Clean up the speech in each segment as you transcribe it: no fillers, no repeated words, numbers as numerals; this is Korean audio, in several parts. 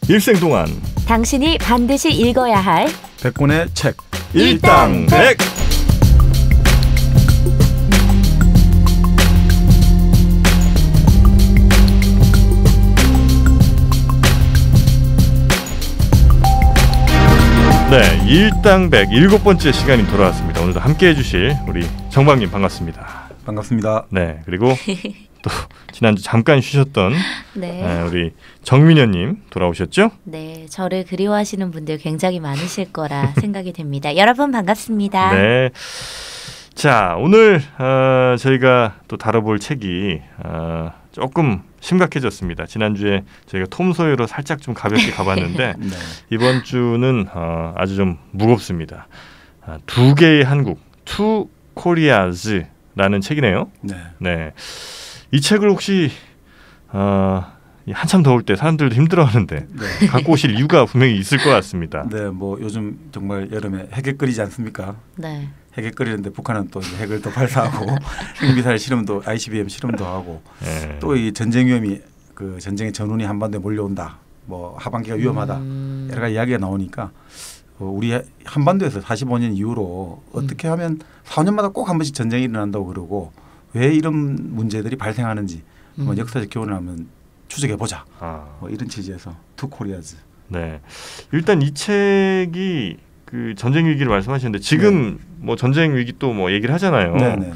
일생 동안 당신이 반드시 읽어야 할 100권의 책 일당백. 네, 일당백 7번째 시간이 돌아왔습니다. 오늘도 함께해 주실 우리 정박님 반갑습니다. 반갑습니다. 네, 그리고 또 지난주 잠깐 쉬셨던 네. 우리 정민현님 돌아오셨죠? 네, 저를 그리워하시는 분들 굉장히 많으실 거라 생각이 됩니다. 여러분 반갑습니다. 네. 자, 오늘 저희가 또 다뤄볼 책이 조금 심각해졌습니다. 지난주에 저희가 톰 소여로 살짝 좀 가볍게 가봤는데 네. 이번 주는 아주 좀 무겁습니다. 두 개의 한국, 투 코리아즈라는 책이네요. 네. 네. 이 책을 혹시 한참 더울 때 사람들도 힘들어하는데 네. 갖고 오실 이유가 분명히 있을 것 같습니다. 네, 뭐 요즘 정말 여름에 핵을 끓이지 않습니까? 네. 핵을 끓이는데 북한은 또 이제 핵을 또 발사하고 핵미사일 실험도 ICBM 실험도 하고 네. 또 이 전쟁 위험이 그 전쟁의 전운이 한반도에 몰려온다. 뭐 하반기가 위험하다. 여러 가지 이야기가 나오니까 우리 한반도에서 45년 이후로 어떻게 하면 4년마다 꼭 한 번씩 전쟁이 일어난다고 그러고 왜 이런 문제들이 발생하는지 한번 역사적 교훈을 한번 추적해 보자. 뭐 이런 취지에서 투 코리아즈. 네. 일단 이 책이 그 전쟁 위기를 말씀하시는데 지금 뭐 전쟁 위기 또 뭐 얘기를 하잖아요. 네네.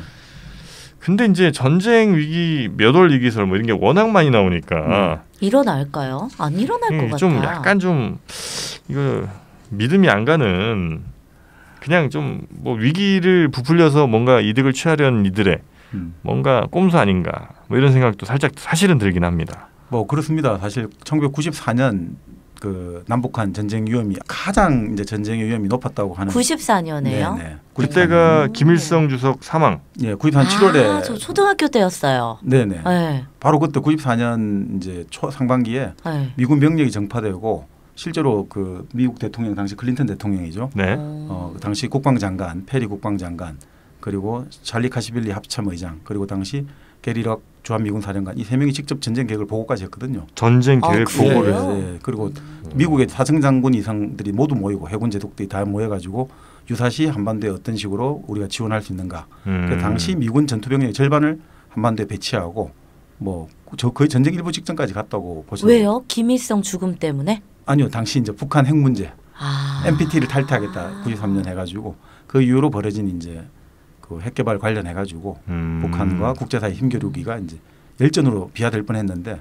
근데 이제 전쟁 위기 몇 월 위기설 뭐 이런 게 워낙 많이 나오니까 일어날까요? 안 일어날 것 같아요. 좀 약간 좀 이거 믿음이 안 가는 그냥 좀 뭐 위기를 부풀려서 뭔가 이득을 취하려는 이들의 뭔가 꼼수 아닌가 뭐 이런 생각도 살짝 사실은 들긴 합니다. 뭐 그렇습니다. 사실 1994년 그 남북한 전쟁 위험이 가장 이제 전쟁의 위험이 높았다고 하는 94년에요? 네. 그때가 김일성 주석 사망. 예, 94년 7월에 저 초등학교 때였어요. 네네. 네. 바로 그때 94년 이제 초 상반기에 네. 미군 병력이 정파되고 실제로 그 미국 대통령 당시 클린턴 대통령이죠. 네. 당시 국방장관, 페리 국방장관 그리고 찰리 카시빌리 합참의장 그리고 당시 게리 럭 주한미군 사령관 이 세 명이 직접 전쟁 계획을 보고까지 했거든요. 전쟁 계획 보고를. 예. 그리고 미국의 사성장군 이상들이 모두 모이고 해군 제독들이 다 모여가지고 유사시 한반도에 어떤 식으로 우리가 지원할 수 있는가. 그 당시 미군 전투병력의 절반을 한반도에 배치하고 뭐 저 거의 전쟁 일부 직전까지 갔다고 보시면. 왜요? 김일성 죽음 때문에? 아니요, 당시 이제 북한 핵 문제, NPT를 탈퇴하겠다 93년 해가지고 그 이후로 벌어진 이제 그 핵 개발 관련해가지고 북한과 국제사회 힘겨루기가 이제 열전으로 비화될 뻔했는데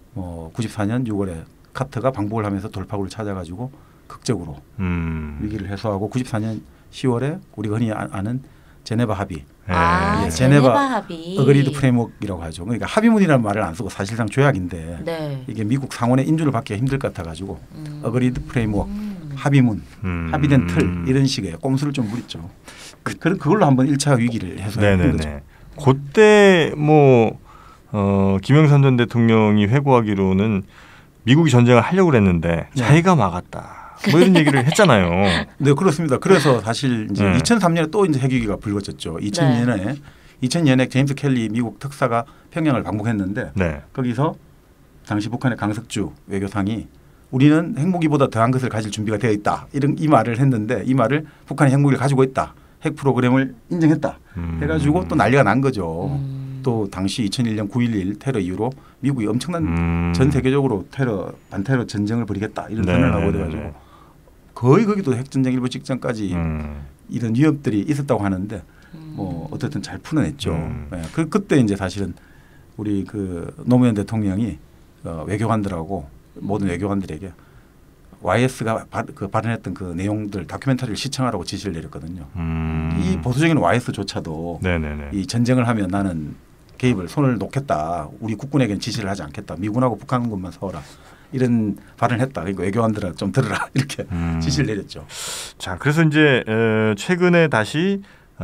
94년 6월에 카터가 방북을 하면서 돌파구를 찾아가지고 극적으로 위기를 해소하고 94년 10월에 우리가 흔히 아는 제네바 합의. 제네바 합의. 어그리드 프레임워크라고 하죠. 그러니까 합의문이라는 말을 안 쓰고 사실상 조약인데 네. 이게 미국 상원의 인준을 받기가 힘들 것 같아가지고 어그리드 프레임워크, 합의문, 합의된 틀 이런 식의 꼼수를 좀 부렸죠. 그걸로 한번 1차 위기를 해소한 거죠. 그때 뭐 김영삼 전 대통령이 회고하기로는 미국이 전쟁을 하려고 그랬는데 자기가 막았다. 뭐 이런 얘기를 했잖아요. 네, 그렇습니다. 그래서 사실 이제 2003년에 또 이제 핵위기가 불거졌죠. 2000년에 제임스 켈리 미국 특사가 평양을 방문했는데 거기서 당시 북한의 강석주 외교상이 우리는 핵무기보다 더한 것을 가질 준비가 되어 있다. 이 말을 했는데 이 말을 북한이 핵무기를 가지고 있다. 핵 프로그램을 인정했다. 해가지고 또 난리가 난 거죠. 또 당시 2001년 9.11 테러 이후로 미국이 엄청난 전 세계적으로 반테러 전쟁을 벌이겠다 이런 선언을 하고 돼가지고 거의 거기도 핵전쟁 일부 직전까지 이런 위협들이 있었다고 하는데 뭐 어쨌든 잘 풀어냈죠. 네. 그때 이제 사실은 우리 그 노무현 대통령이 외교관들하고 모든 외교관들에게 YS가 발언했던 그 내용들 다큐멘터리를 시청하라고 지시를 내렸거든요. 이 보수적인 YS조차도 이 전쟁을 하면 나는 손을 놓겠다. 우리 국군에게는 지시를 하지 않겠다. 미군하고 북한군만 서라. 이런 발언을 했다. 그러니까 외교관들은 좀 들으라. 이렇게 지시를 내렸죠. 자, 그래서 이제 최근에 다시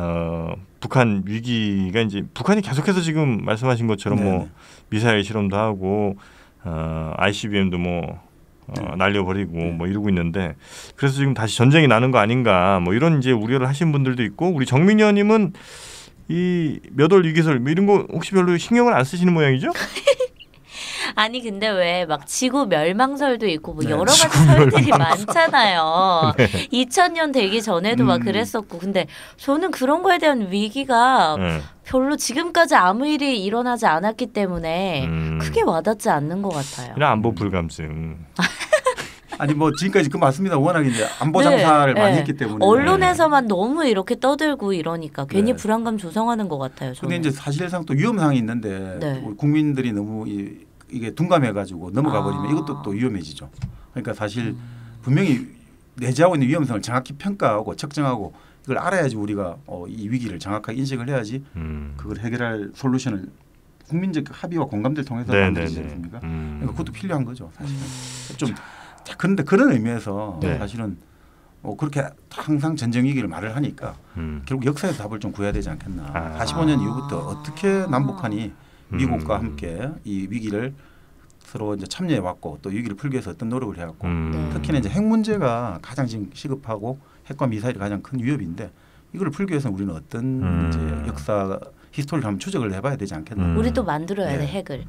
북한 위기가 이제 북한이 계속해서 지금 말씀하신 것처럼 뭐 미사일 실험도 하고 ICBM도 뭐 날려버리고 뭐 이러고 있는데 그래서 지금 다시 전쟁이 나는 거 아닌가 뭐 이런 이제 우려를 하신 분들도 있고 우리 정민현님은 이 몇 월 위기설 뭐 이런 거 혹시 별로 신경을 안 쓰시는 모양이죠? 아니 근데 왜 막 지구 멸망설도 있고 뭐 여러 가지 설들이 많잖아요. 2000년 되기 전에도 막 그랬었고 근데 저는 그런 거에 대한 위기가 별로 지금까지 아무 일이 일어나지 않았기 때문에 크게 와닿지 않는 것 같아요. 이런 안보 불감증. 아니 뭐 지금까지 그 맞습니다. 워낙 이제 안보 장사를 많이 했기 때문에 언론에서만 너무 이렇게 떠들고 이러니까 괜히 불안감 조성하는 것 같아요. 그런데 이제 사실상 또 위험상이 있는데 우리 국민들이 너무 이게 둔감해가지고 넘어가 버리면 이것도 또 위험해지죠. 그러니까 사실 분명히 내재하고 있는 위험성을 정확히 평가하고 측정하고 이걸 알아야지 우리가 이 위기를 정확하게 인식을 해야지 그걸 해결할 솔루션을 국민적 합의와 공감대를 통해서 만들지 않습니까? 그러니까 그것도 필요한 거죠. 사실은. 좀 그런데 그런 의미에서 사실은 그렇게 항상 전쟁 위기를 말을 하니까 결국 역사에서 답을 좀 구해야 되지 않겠나. 45년 이후부터 어떻게 남북한이 미국과 함께 이 위기를 서로 이제 참여해 왔고 또 위기를 풀기 위해서 어떤 노력을 해왔고 특히나 이제 핵 문제가 가장 지금 시급하고 핵과 미사일이 가장 큰 위협인데 이걸 풀기 위해서는 우리는 어떤 이제 역사 히스토리를 한번 추적을 해봐야 되지 않겠나. 우리도 만들어야 돼 핵을.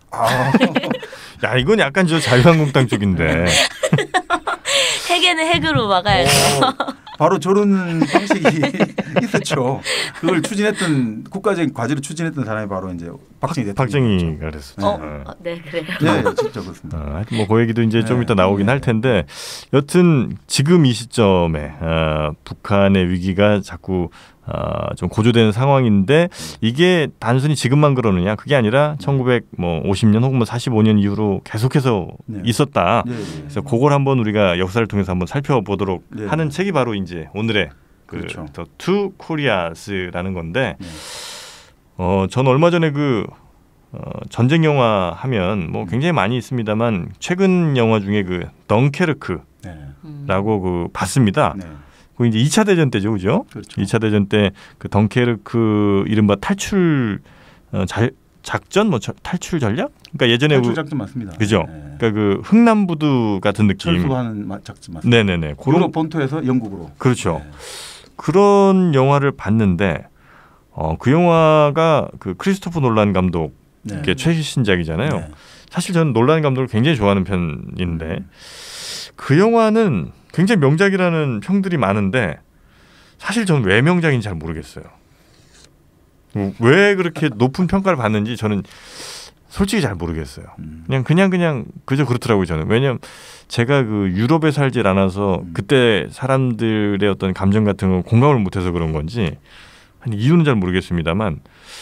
야 이건 약간 저 자유한국당 쪽인데. 핵에는 핵으로 막아야죠. 바로 저런 방식이 있었죠. 그걸 추진했던 국가적인 과제를 추진했던 사람이 바로 이제 박정희 대통령. 박정희가 그랬었죠. 네 그래요. 네, 진짜 그렇습니다. 뭐 그 얘기도 이제 좀 이따 나오긴 할 텐데, 여튼 지금 이 시점에 북한의 위기가 자꾸 좀 고조되는 상황인데 이게 단순히 지금만 그러느냐 그게 아니라 1950년 혹은 뭐 45년 이후로 계속해서 있었다. 그래서 그걸 한번 우리가 역사를 통해서 한번 살펴보도록 하는 책이 바로 이제 오늘의 그렇죠. The Two Koreas라는 건데, 전 얼마 전에 그 전쟁 영화 하면 뭐 굉장히 많이 있습니다만 최근 영화 중에 그 덩케르크라고 그 봤습니다. 그 이제 2차 대전 때죠, 그죠? 그렇죠. 2차 대전 때 그 덩케르크 이른바 탈출 작전, 뭐 탈출 전략? 그러니까 예전에 탈출 작전 맞습니다. 그죠? 그러니까 그 흥남부두 같은 느낌. 철수하는 작전 맞습니다. 네네네. 유럽 본토에서 영국으로. 그렇죠. 그런 영화를 봤는데 그 영화가 그 크리스토퍼 놀란 감독 최신작이잖아요. 사실 저는 놀란 감독을 굉장히 좋아하는 편인데 그 영화는 굉장히 명작이라는 평들이 많은데 사실 저는 왜 명작인지 잘 모르겠어요. 왜 그렇게 높은 평가를 받는지 저는 솔직히 잘 모르겠어요. 그냥 그저 그렇더라고요, 저는. 왜냐면 제가 그 유럽에 살질 않아서 그때 사람들의 어떤 감정 같은 거 공감을 못해서 그런 건지 이유는 잘 모르겠습니다만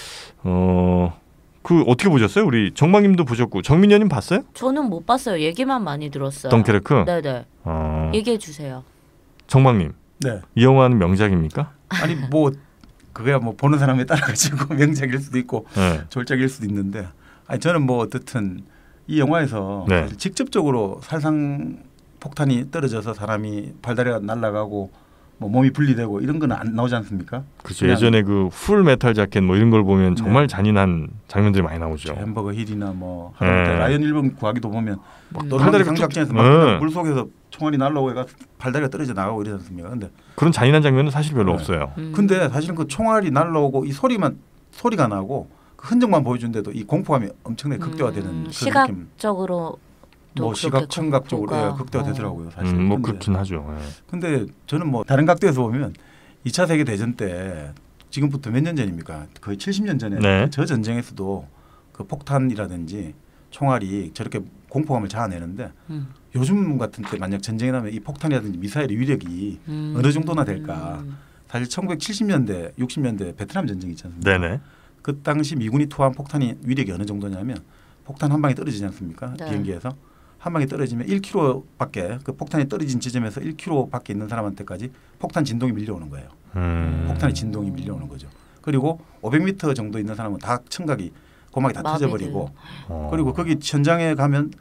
그 어떻게 보셨어요? 우리 정방님도 보셨고 정민현님 봤어요? 저는 못 봤어요. 얘기만 많이 들었어요. 덩케르크? 네네. 얘기해 주세요. 정방님. 네. 이 영화는 명작입니까? 아니 뭐 그거야 뭐 보는 사람에 따라 가지고 명작일 수도 있고 졸작일 수도 있는데, 아니 저는 뭐 어떻든 이 영화에서 사실 직접적으로 살상 폭탄이 떨어져서 사람이 발다리가 날아가고 뭐 몸이 분리되고 이런 건 안 나오지 않습니까? 그렇죠. 예전에 그 풀 메탈 자켓 뭐 이런 걸 보면 정말 잔인한 장면들이 많이 나오죠. 햄버거 힐이나 뭐 라이언 1번 구하기도 보면 팔다리 상작전에서 막 물 속에서 총알이 날라오고 해가 발다리가 떨어져 나가고 이러지 않습니까? 근데 그런 잔인한 장면은 사실 별로 없어요. 근데 사실은 그 총알이 날라오고 이 소리가 나고 그 흔적만 보여준데도 이 공포감이 엄청나게 극대화되는 시각적으로 뭐 시각 청각적으로 극대화되더라고요. 사실. 뭐 그렇긴 하죠. 근데 저는 뭐 다른 각도에서 보면 2차 세계 대전 때 지금부터 몇 년 전입니까? 거의 70년 전에 저 전쟁에서도 그 폭탄이라든지 총알이 저렇게 공포감을 자아내는데 요즘 같은 때 만약 전쟁이 나면 이 폭탄이라든지 미사일의 위력이 어느 정도나 될까? 사실 1970년대, 60년대 베트남 전쟁이 있지 않습니까? 네네. 그 당시 미군이 투하한 폭탄이 위력이 어느 정도냐면 폭탄 한 방에 떨어지지 않습니까? 비행기에서 한 방에 떨어지면 1km밖에 그 폭탄이 떨어진 지점에서 1km밖에 있는 사람한테까지 폭탄 진동이 밀려오는 거예요. 폭탄의 진동이 밀려오는 거죠. 그리고 500m 정도 있는 사람은 다 청각이 고막이 다 터져버리고 그리고 거기 현장에 가면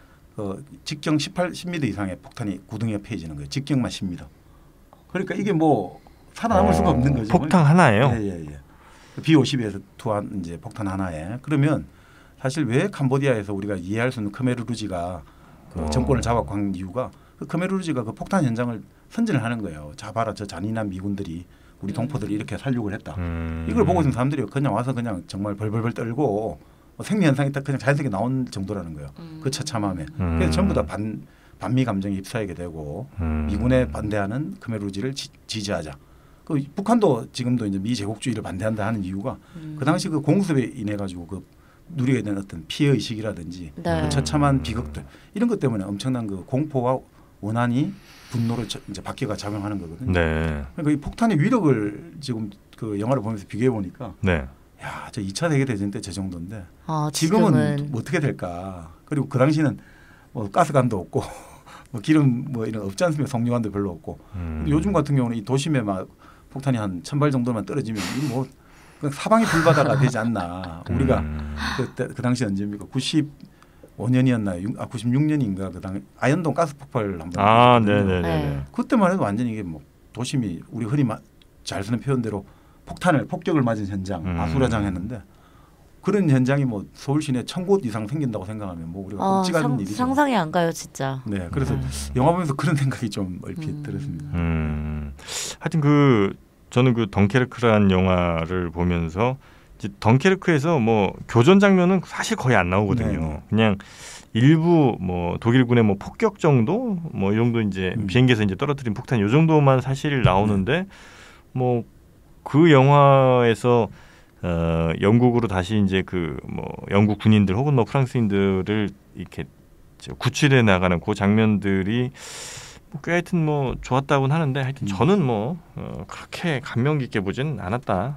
직경 10m 이상의 폭탄이 구덩이에 패해지는 거예요. 직경만 10m. 그러니까 이게 뭐 살아남을 수가 없는 거죠. 폭탄 하나예요? 예. B-52에서 투한 이제 폭탄 하나에. 그러면 사실 왜 캄보디아에서 우리가 이해할 수 있는 khmer rouge가 그 정권을 잡았고 한 이유가 그 khmer rouge가 그 폭탄 현장을 선전을 하는 거예요. 자 봐라 저 잔인한 미군들이 우리 동포들이 이렇게 살육을 했다. 이걸 보고 있는 사람들이 그냥 와서 그냥 정말 벌벌벌 떨고 생리 현상이 딱 그냥 자연스럽게 나온 정도라는 거예요. 그 처참함에. 그래서 전부 다 반미 감정이 휩싸이게 되고 미군에 반대하는 khmer rouge를 지지하자. 그 북한도 지금도 이제 미 제국주의를 반대한다 하는 이유가 그 당시 그 공습에 인해 가지고 그 누리게 된 어떤 피해 의식이라든지 네. 그 처참한 비극들 이런 것 때문에 엄청난 그 공포와 원한이 분노로 이제 바뀌어가 작용하는 거거든요. 네. 그러니까 이 폭탄의 위력을 지금 그 영화를 보면서 비교해 보니까 네. 야, 저 2차 세계 대전 때 저 정도인데 지금은 어떻게 될까? 그리고 그 당시는 뭐 가스관도 없고 뭐 기름 뭐 이런 없지 않습니까? 석유관도 별로 없고. 요즘 같은 경우는 이 도심에 막 폭탄이 한 1000발 정도만 떨어지면 뭐 사방이 불바다가 되지 않나. 우리가 그 당시 언제입니까? 95년이었나요? 96년인가 그 당 아현동 가스 폭발 한번. 네네네. 그때만 해도 완전히 이게 뭐 도심이 우리 흔히 잘 쓰는 표현대로 폭격을 맞은 현장, 아수라장했는데 그런 현장이 뭐 서울 시내 1000곳 이상 생긴다고 생각하면 뭐 우리가 끔찍한 일이죠. 상상이 안 가요, 진짜. 네, 그래서 영화 보면서 그런 생각이 좀 얼핏 들었습니다. 하여튼 저는 그 덩케르크라는 영화를 보면서 이제 덩케르크에서 뭐 교전 장면은 사실 거의 안 나오거든요. 네네. 그냥 일부 뭐 독일군의 뭐 폭격 정도 뭐 이 정도 이제 비행기에서 이제 떨어뜨린 폭탄 이 정도만 사실 나오는데 뭐 그 영화에서 영국으로 다시 이제 그 뭐 영국 군인들 혹은 뭐 프랑스인들을 이렇게 구출해 나가는 그 장면들이 꽤 하여튼 뭐 좋았다고는 하는데 하여튼 저는 뭐 그렇게 감명 깊게 보진 않았다.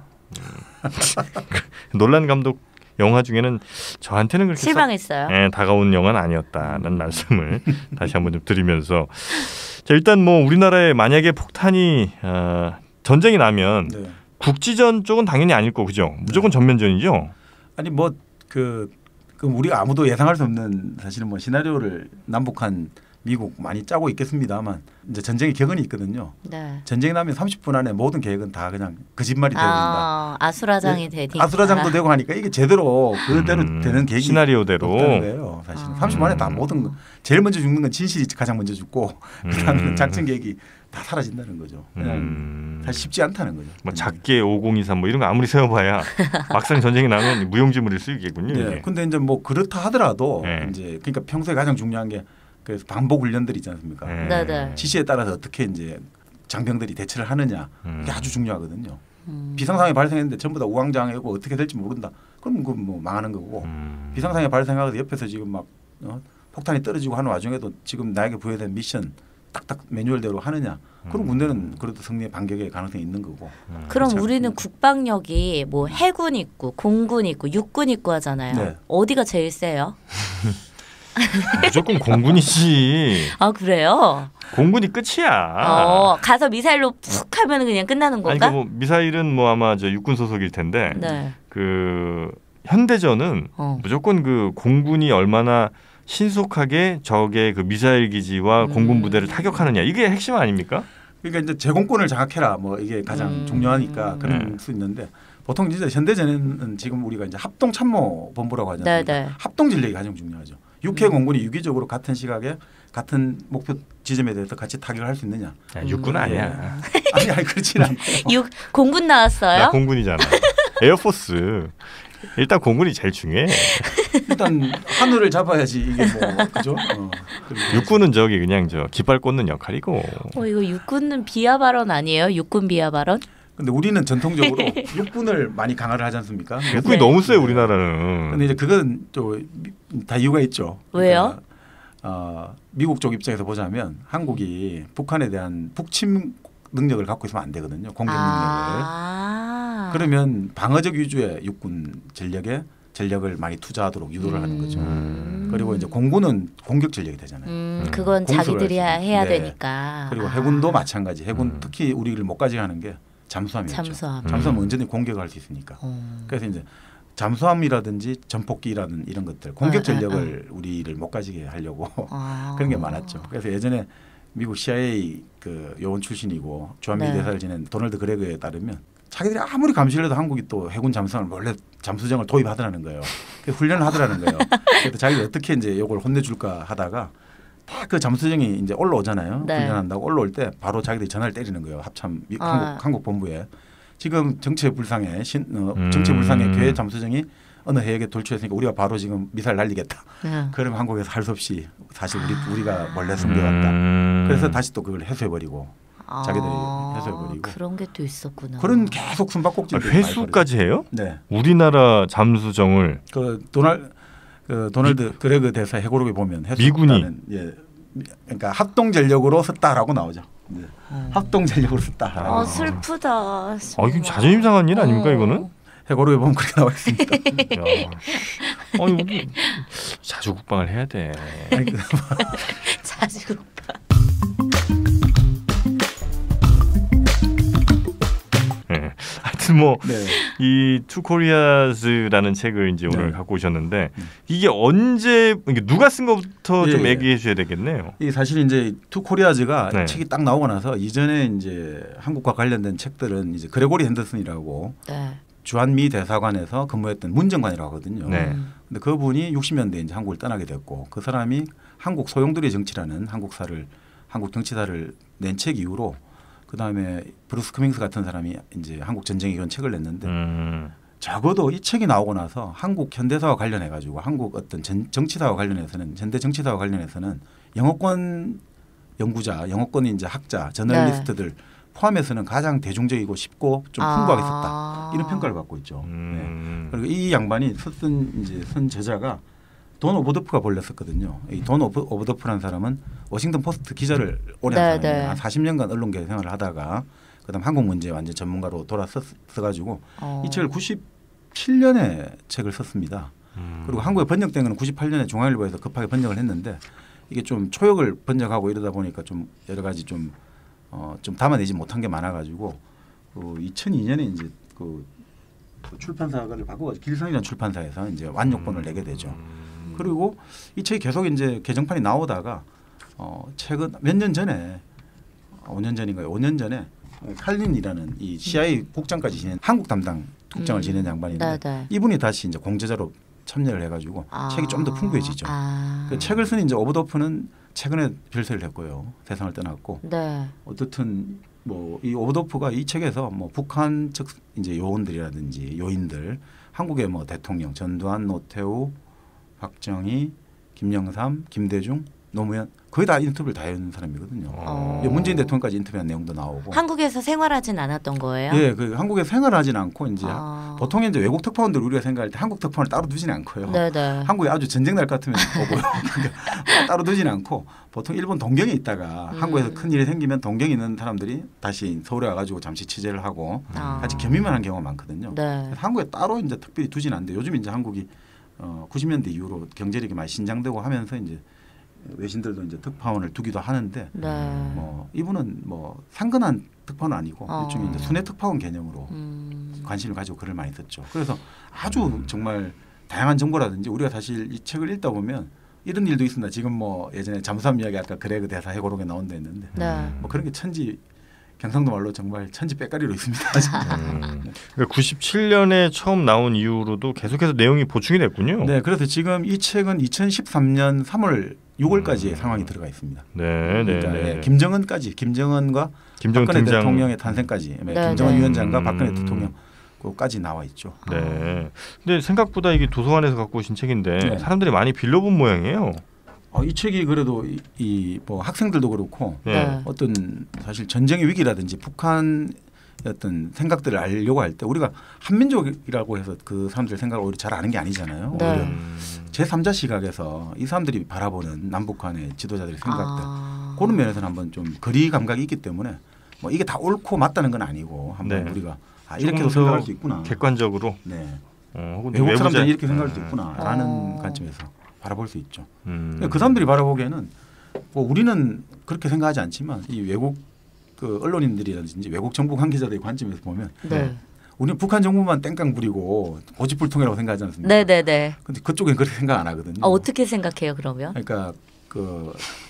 놀란 감독 영화 중에는 저한테는 그렇게 실망했어요. 다가온 영화는 아니었다는 말씀을 다시 한번 좀 드리면서 자, 일단 뭐 우리나라에 만약에 폭탄이 전쟁이 나면 네. 국지전 쪽은 당연히 아닐 거고 그죠? 무조건 전면전이죠. 아니 뭐 그 우리가 아무도 예상할 수 없는 사실은 뭐 시나리오를 남북한 미국 많이 짜고 있겠습니다만 이제 전쟁의 격언이 있거든요. 네. 전쟁이 나면 30분 안에 모든 계획은 다 그냥 거짓말이 되어버린다. 아수라장이 되니까. 아수라장도 되고 하니까 이게 제대로 그대로 되는 계획이 시나리오대로 없다는 거예요. 사실은 30분 안에 다 모든 제일 먼저 죽는 건 진실이 가장 먼저 죽고 그다음에 작전 계획이 다 사라진다는 거죠. 그냥 사실 쉽지 않다는 거죠. 뭐 작게 5023 뭐 이런 거 아무리 세워봐야 막상 전쟁이 나면 무용지물일 수 있겠군요. 네. 근데 이제 뭐 그렇다 하더라도 이제 그러니까 평소에 가장 중요한 게 그래서 반복 훈련들 있지 않습니까? 네네. 지시에 따라서 어떻게 이제 장병들이 대처를 하느냐 이게 아주 중요하거든요. 비상상황이 발생했는데 전부 다 우왕좌왕하고 어떻게 될지 모른다. 그럼 그 뭐 망하는 거고 비상상황이 발생하고 옆에서 지금 막 폭탄이 떨어지고 하는 와중에도 지금 나에게 부여된 미션 딱딱 매뉴얼대로 하느냐. 그럼 군대는 그래도 승리의 반격의 가능성이 있는 거고. 그럼 우리는 국방력이 뭐 해군 있고 공군 있고 육군 있고 하잖아요. 네. 어디가 제일 세요? 무조건 공군이지. 아 그래요? 공군이 끝이야. 가서 미사일로 푹 하면 그냥 끝나는 건가? 아니 뭐 미사일은 뭐 아마 저 육군 소속일 텐데 네. 그 현대전은 무조건 그 공군이 얼마나 신속하게 적의 그 미사일 기지와 공군 부대를 타격하느냐 이게 핵심 아닙니까? 그러니까 이제 제공권을 장악해라 뭐 이게 가장 중요하니까 그럴 수 있는데 보통 진짜 현대전에는 지금 우리가 이제 합동참모본부라고 하지 않습니까? 네네. 합동 전력이 가장 중요하죠. 육해 공군이 유기적으로 같은 시각에 같은 목표 지점에 대해서 같이 타격을 할 수 있느냐? 육군 아니야. 아니 그렇지는 않고. 공군 나왔어요? 나 공군이잖아. 에어포스. 일단 공군이 제일 중요해. 일단 하늘을 잡아야지 이게 뭐 그죠? 육군은 저기 그냥 저 깃발 꽂는 역할이고. 이거 육군은 비하 발언 아니에요? 육군 비하 발언? 근데 우리는 전통적으로 육군을 많이 강화를 하지 않습니까? 육군이 너무 세 우리나라는. 근데 이제 그건 또 다 이유가 있죠. 왜요? 그러니까, 미국 쪽 입장에서 보자면 한국이 북한에 대한 북침 능력을 갖고 있으면 안 되거든요. 공격 능력을. 그러면 방어적 위주의 육군 전력을 많이 투자하도록 유도를 하는 거죠. 그리고 이제 공군은 공격 전력이 되잖아요. 그건 자기들이 해야 되니까. 그리고 해군도 마찬가지. 해군 특히 우리를 못 가지게 하는 게 잠수함이었죠. 잠수함은 언제든지 공격할 수 있으니까. 그래서 이제 잠수함이라든지 전폭기라든 이런 것들 공격 전력을 우리를 못 가지게 하려고 그런 게 많았죠. 그래서 예전에 미국 CIA 그 요원 출신이고 주한미 대사를 지낸 도널드 그레거에 따르면 자기들이 아무리 감시를 해도 한국이 또 해군 잠수함을 원래 잠수정을 도입하더라는 거예요. 훈련을 하더라는 거예요. 그래서 자기들 어떻게 이제 이걸 혼내줄까 하다가 다 그 잠수정이 이제 올라오잖아요. 훈련한다고 올라올 때 바로 자기들이 전화를 때리는 거예요. 합참 한국 본부에 지금 정체불상의 정체불상의 괴 잠수정이 어느 해역에 돌출했으니까 우리가 바로 지금 미사일 날리겠다. 그러면 한국에서 할 수 없이 사실 우리가 원래 숨겨왔다. 그래서 다시 또 그걸 해소해버리고 자기들이 해소해버리고 그런 게 또 있었구나. 그런 계속 숨바꼭질. 회수까지 해요? 네. 우리나라 잠수정을 도널드 그레그 대사 해고록에 보면 미군이 그러니까 합동 전력으로 썼다라고 나오죠. 네. 합동 전력으로 썼다. 슬프다. 이게 자존심 상한 일 아닙니까 이거는? 해고록에 보면 그렇게 나와 있습니다. 우리 자주 국방을 해야 돼. 자주 국방. 하여튼 이 투 코리아즈라는 책을 이제 오늘 갖고 오셨는데 이게 언제 누가 쓴 것부터 좀 얘기해 주셔야 되겠네요. 이 사실 이제 투 코리아즈가 책이 딱 나오고 나서 이전에 이제 한국과 관련된 책들은 이제 그레고리 핸더슨이라고 주한미 대사관에서 근무했던 문정관이라고 하거든요. 근데 그분이 60년대에 이제 한국을 떠나게 됐고 그 사람이 한국 소용돌이 정치라는 한국 정치사를 낸 책 이후로 그 다음에 브루스 커밍스 같은 사람이 이제 한국 전쟁 이런 책을 냈는데 적어도 이 책이 나오고 나서 한국 현대사와 관련해 가지고 한국 어떤 정치사와 관련해서는 현대 정치사와 관련해서는 영어권 연구자, 영어권 이제 학자, 저널리스트들 포함해서는 가장 대중적이고 쉽고 좀 풍부하게 썼다 이런 평가를 받고 있죠. 그리고 이 양반이 쓴 저자가 돈 오버더프가 본래 썼거든요. 이 돈 오버더프라는 사람은 워싱턴 포스트 기자를 오래 한 사람이에요. 한 40년간 언론계 생활을 하다가 그다음 한국 문제에 완전 전문가로 돌아서가지고 이 책을 97년에 책을 썼습니다. 그리고 한국에 번역된 거는 98년에 중앙일보에서 급하게 번역을 했는데 이게 좀 초역을 번역하고 이러다 보니까 좀 여러 가지 좀 담아내지 못한 게 많아가지고 2002년에 이제 그 출판사를 바꿔가지고 길상이라는 출판사에서 이제 완역본을 내게 되죠. 그리고 이 책이 계속 이제 개정판이 나오다가 최근 몇 년 전에 5년 전인가요? 5년 전에 칼린이라는 이 CIA 국장까지 지낸 한국 담당 국장을 지낸 양반인데 이분이 다시 이제 공저자로 참여를 해가지고 책이 좀 더 풍부해지죠. 그 책을 쓴 이제 오버도프는 최근에 별세를 했고요. 세상을 떠났고 어떻든 이 오버도프가 이 책에서 북한 측 이제 요원들이라든지 요인들 한국의 대통령 전두환, 노태우, 박정희, 김영삼, 김대중, 노무현 거의 다 인터뷰를 다 해온 사람이거든요. 문재인 대통령까지 인터뷰한 내용도 나오고. 한국에서 생활하진 않았던 거예요? 예, 그 한국에 생활하진 않고 이제 보통 이제 외국 특파원들 우리가 생각할 때 한국 특파원을 따로 두지는 않고요. 한국에 아주 전쟁 날 같으면 오고요. 따로 두지는 않고 보통 일본 동경에 있다가 한국에서 큰 일이 생기면 동경에 있는 사람들이 다시 서울에 와가지고 잠시 취재를 하고 같이 겸임을 하는 경우가 많거든요. 한국에 따로 이제 특별히 두지는 않는데 요즘 이제 한국이 90년대 이후로 경제력이 많이 신장되고 하면서 이제 외신들도 이제 특파원을 두기도 하는데 이분은 상근한 특파원은 아니고 일종의 이제 순회 특파원 개념으로 관심을 가지고 글을 많이 썼죠. 그래서 아주 정말 다양한 정보라든지 우리가 사실 이 책을 읽다 보면 이런 일도 있습니다. 지금 예전에 잠수함 이야기 아까 그레그 대사 해고록에 나온다 했는데 그런 게 경상도 말로 정말 천지 빽가리로 있습니다. 그러니까 97년에 처음 나온 이후로도 계속해서 내용이 보충이 됐군요. 네, 그래서 지금 이 책은 2013년 3월 6월까지의 상황이 들어가 있습니다. 그러니까 김정은과 박근혜 대통령의 탄생까지, 김정은 위원장과 박근혜 대통령까지 나와 있죠. 근데 생각보다 이게 도서관에서 갖고 오신 책인데 사람들이 많이 빌려본 모양이에요. 이 책이 그래도 학생들도 그렇고 어떤 사실 전쟁의 위기라든지 북한 어떤 생각들을 알려고 할 때 우리가 한민족이라고 해서 그 사람들 생각을 오히려 잘 아는 게 아니잖아요. 오히려 제3자 시각에서 이 사람들이 바라보는 남북한의 지도자들의 생각들 그런 면에서는 한번 좀 거리 감각이 있기 때문에 이게 다 옳고 맞다는 건 아니고 한번 우리가 이렇게도 생각할 수 있구나. 객관적으로. 외국 사람들이 이렇게 생각할 수 있구나라는 관점에서 바라볼 수 있죠. 그 사람들이 바라보기에는 우리는 그렇게 생각하지 않지만 이 외국 그 언론인들이라든지 외국 정부 관계자들의 관점에서 보면 우리는 북한 정부만 땡깡 부리고 고집불통이라고 생각하지 않습니까? 네네네. 근데 그쪽엔 그렇게 생각 안 하거든요. 어떻게 생각해요 그러면? 그러니까 그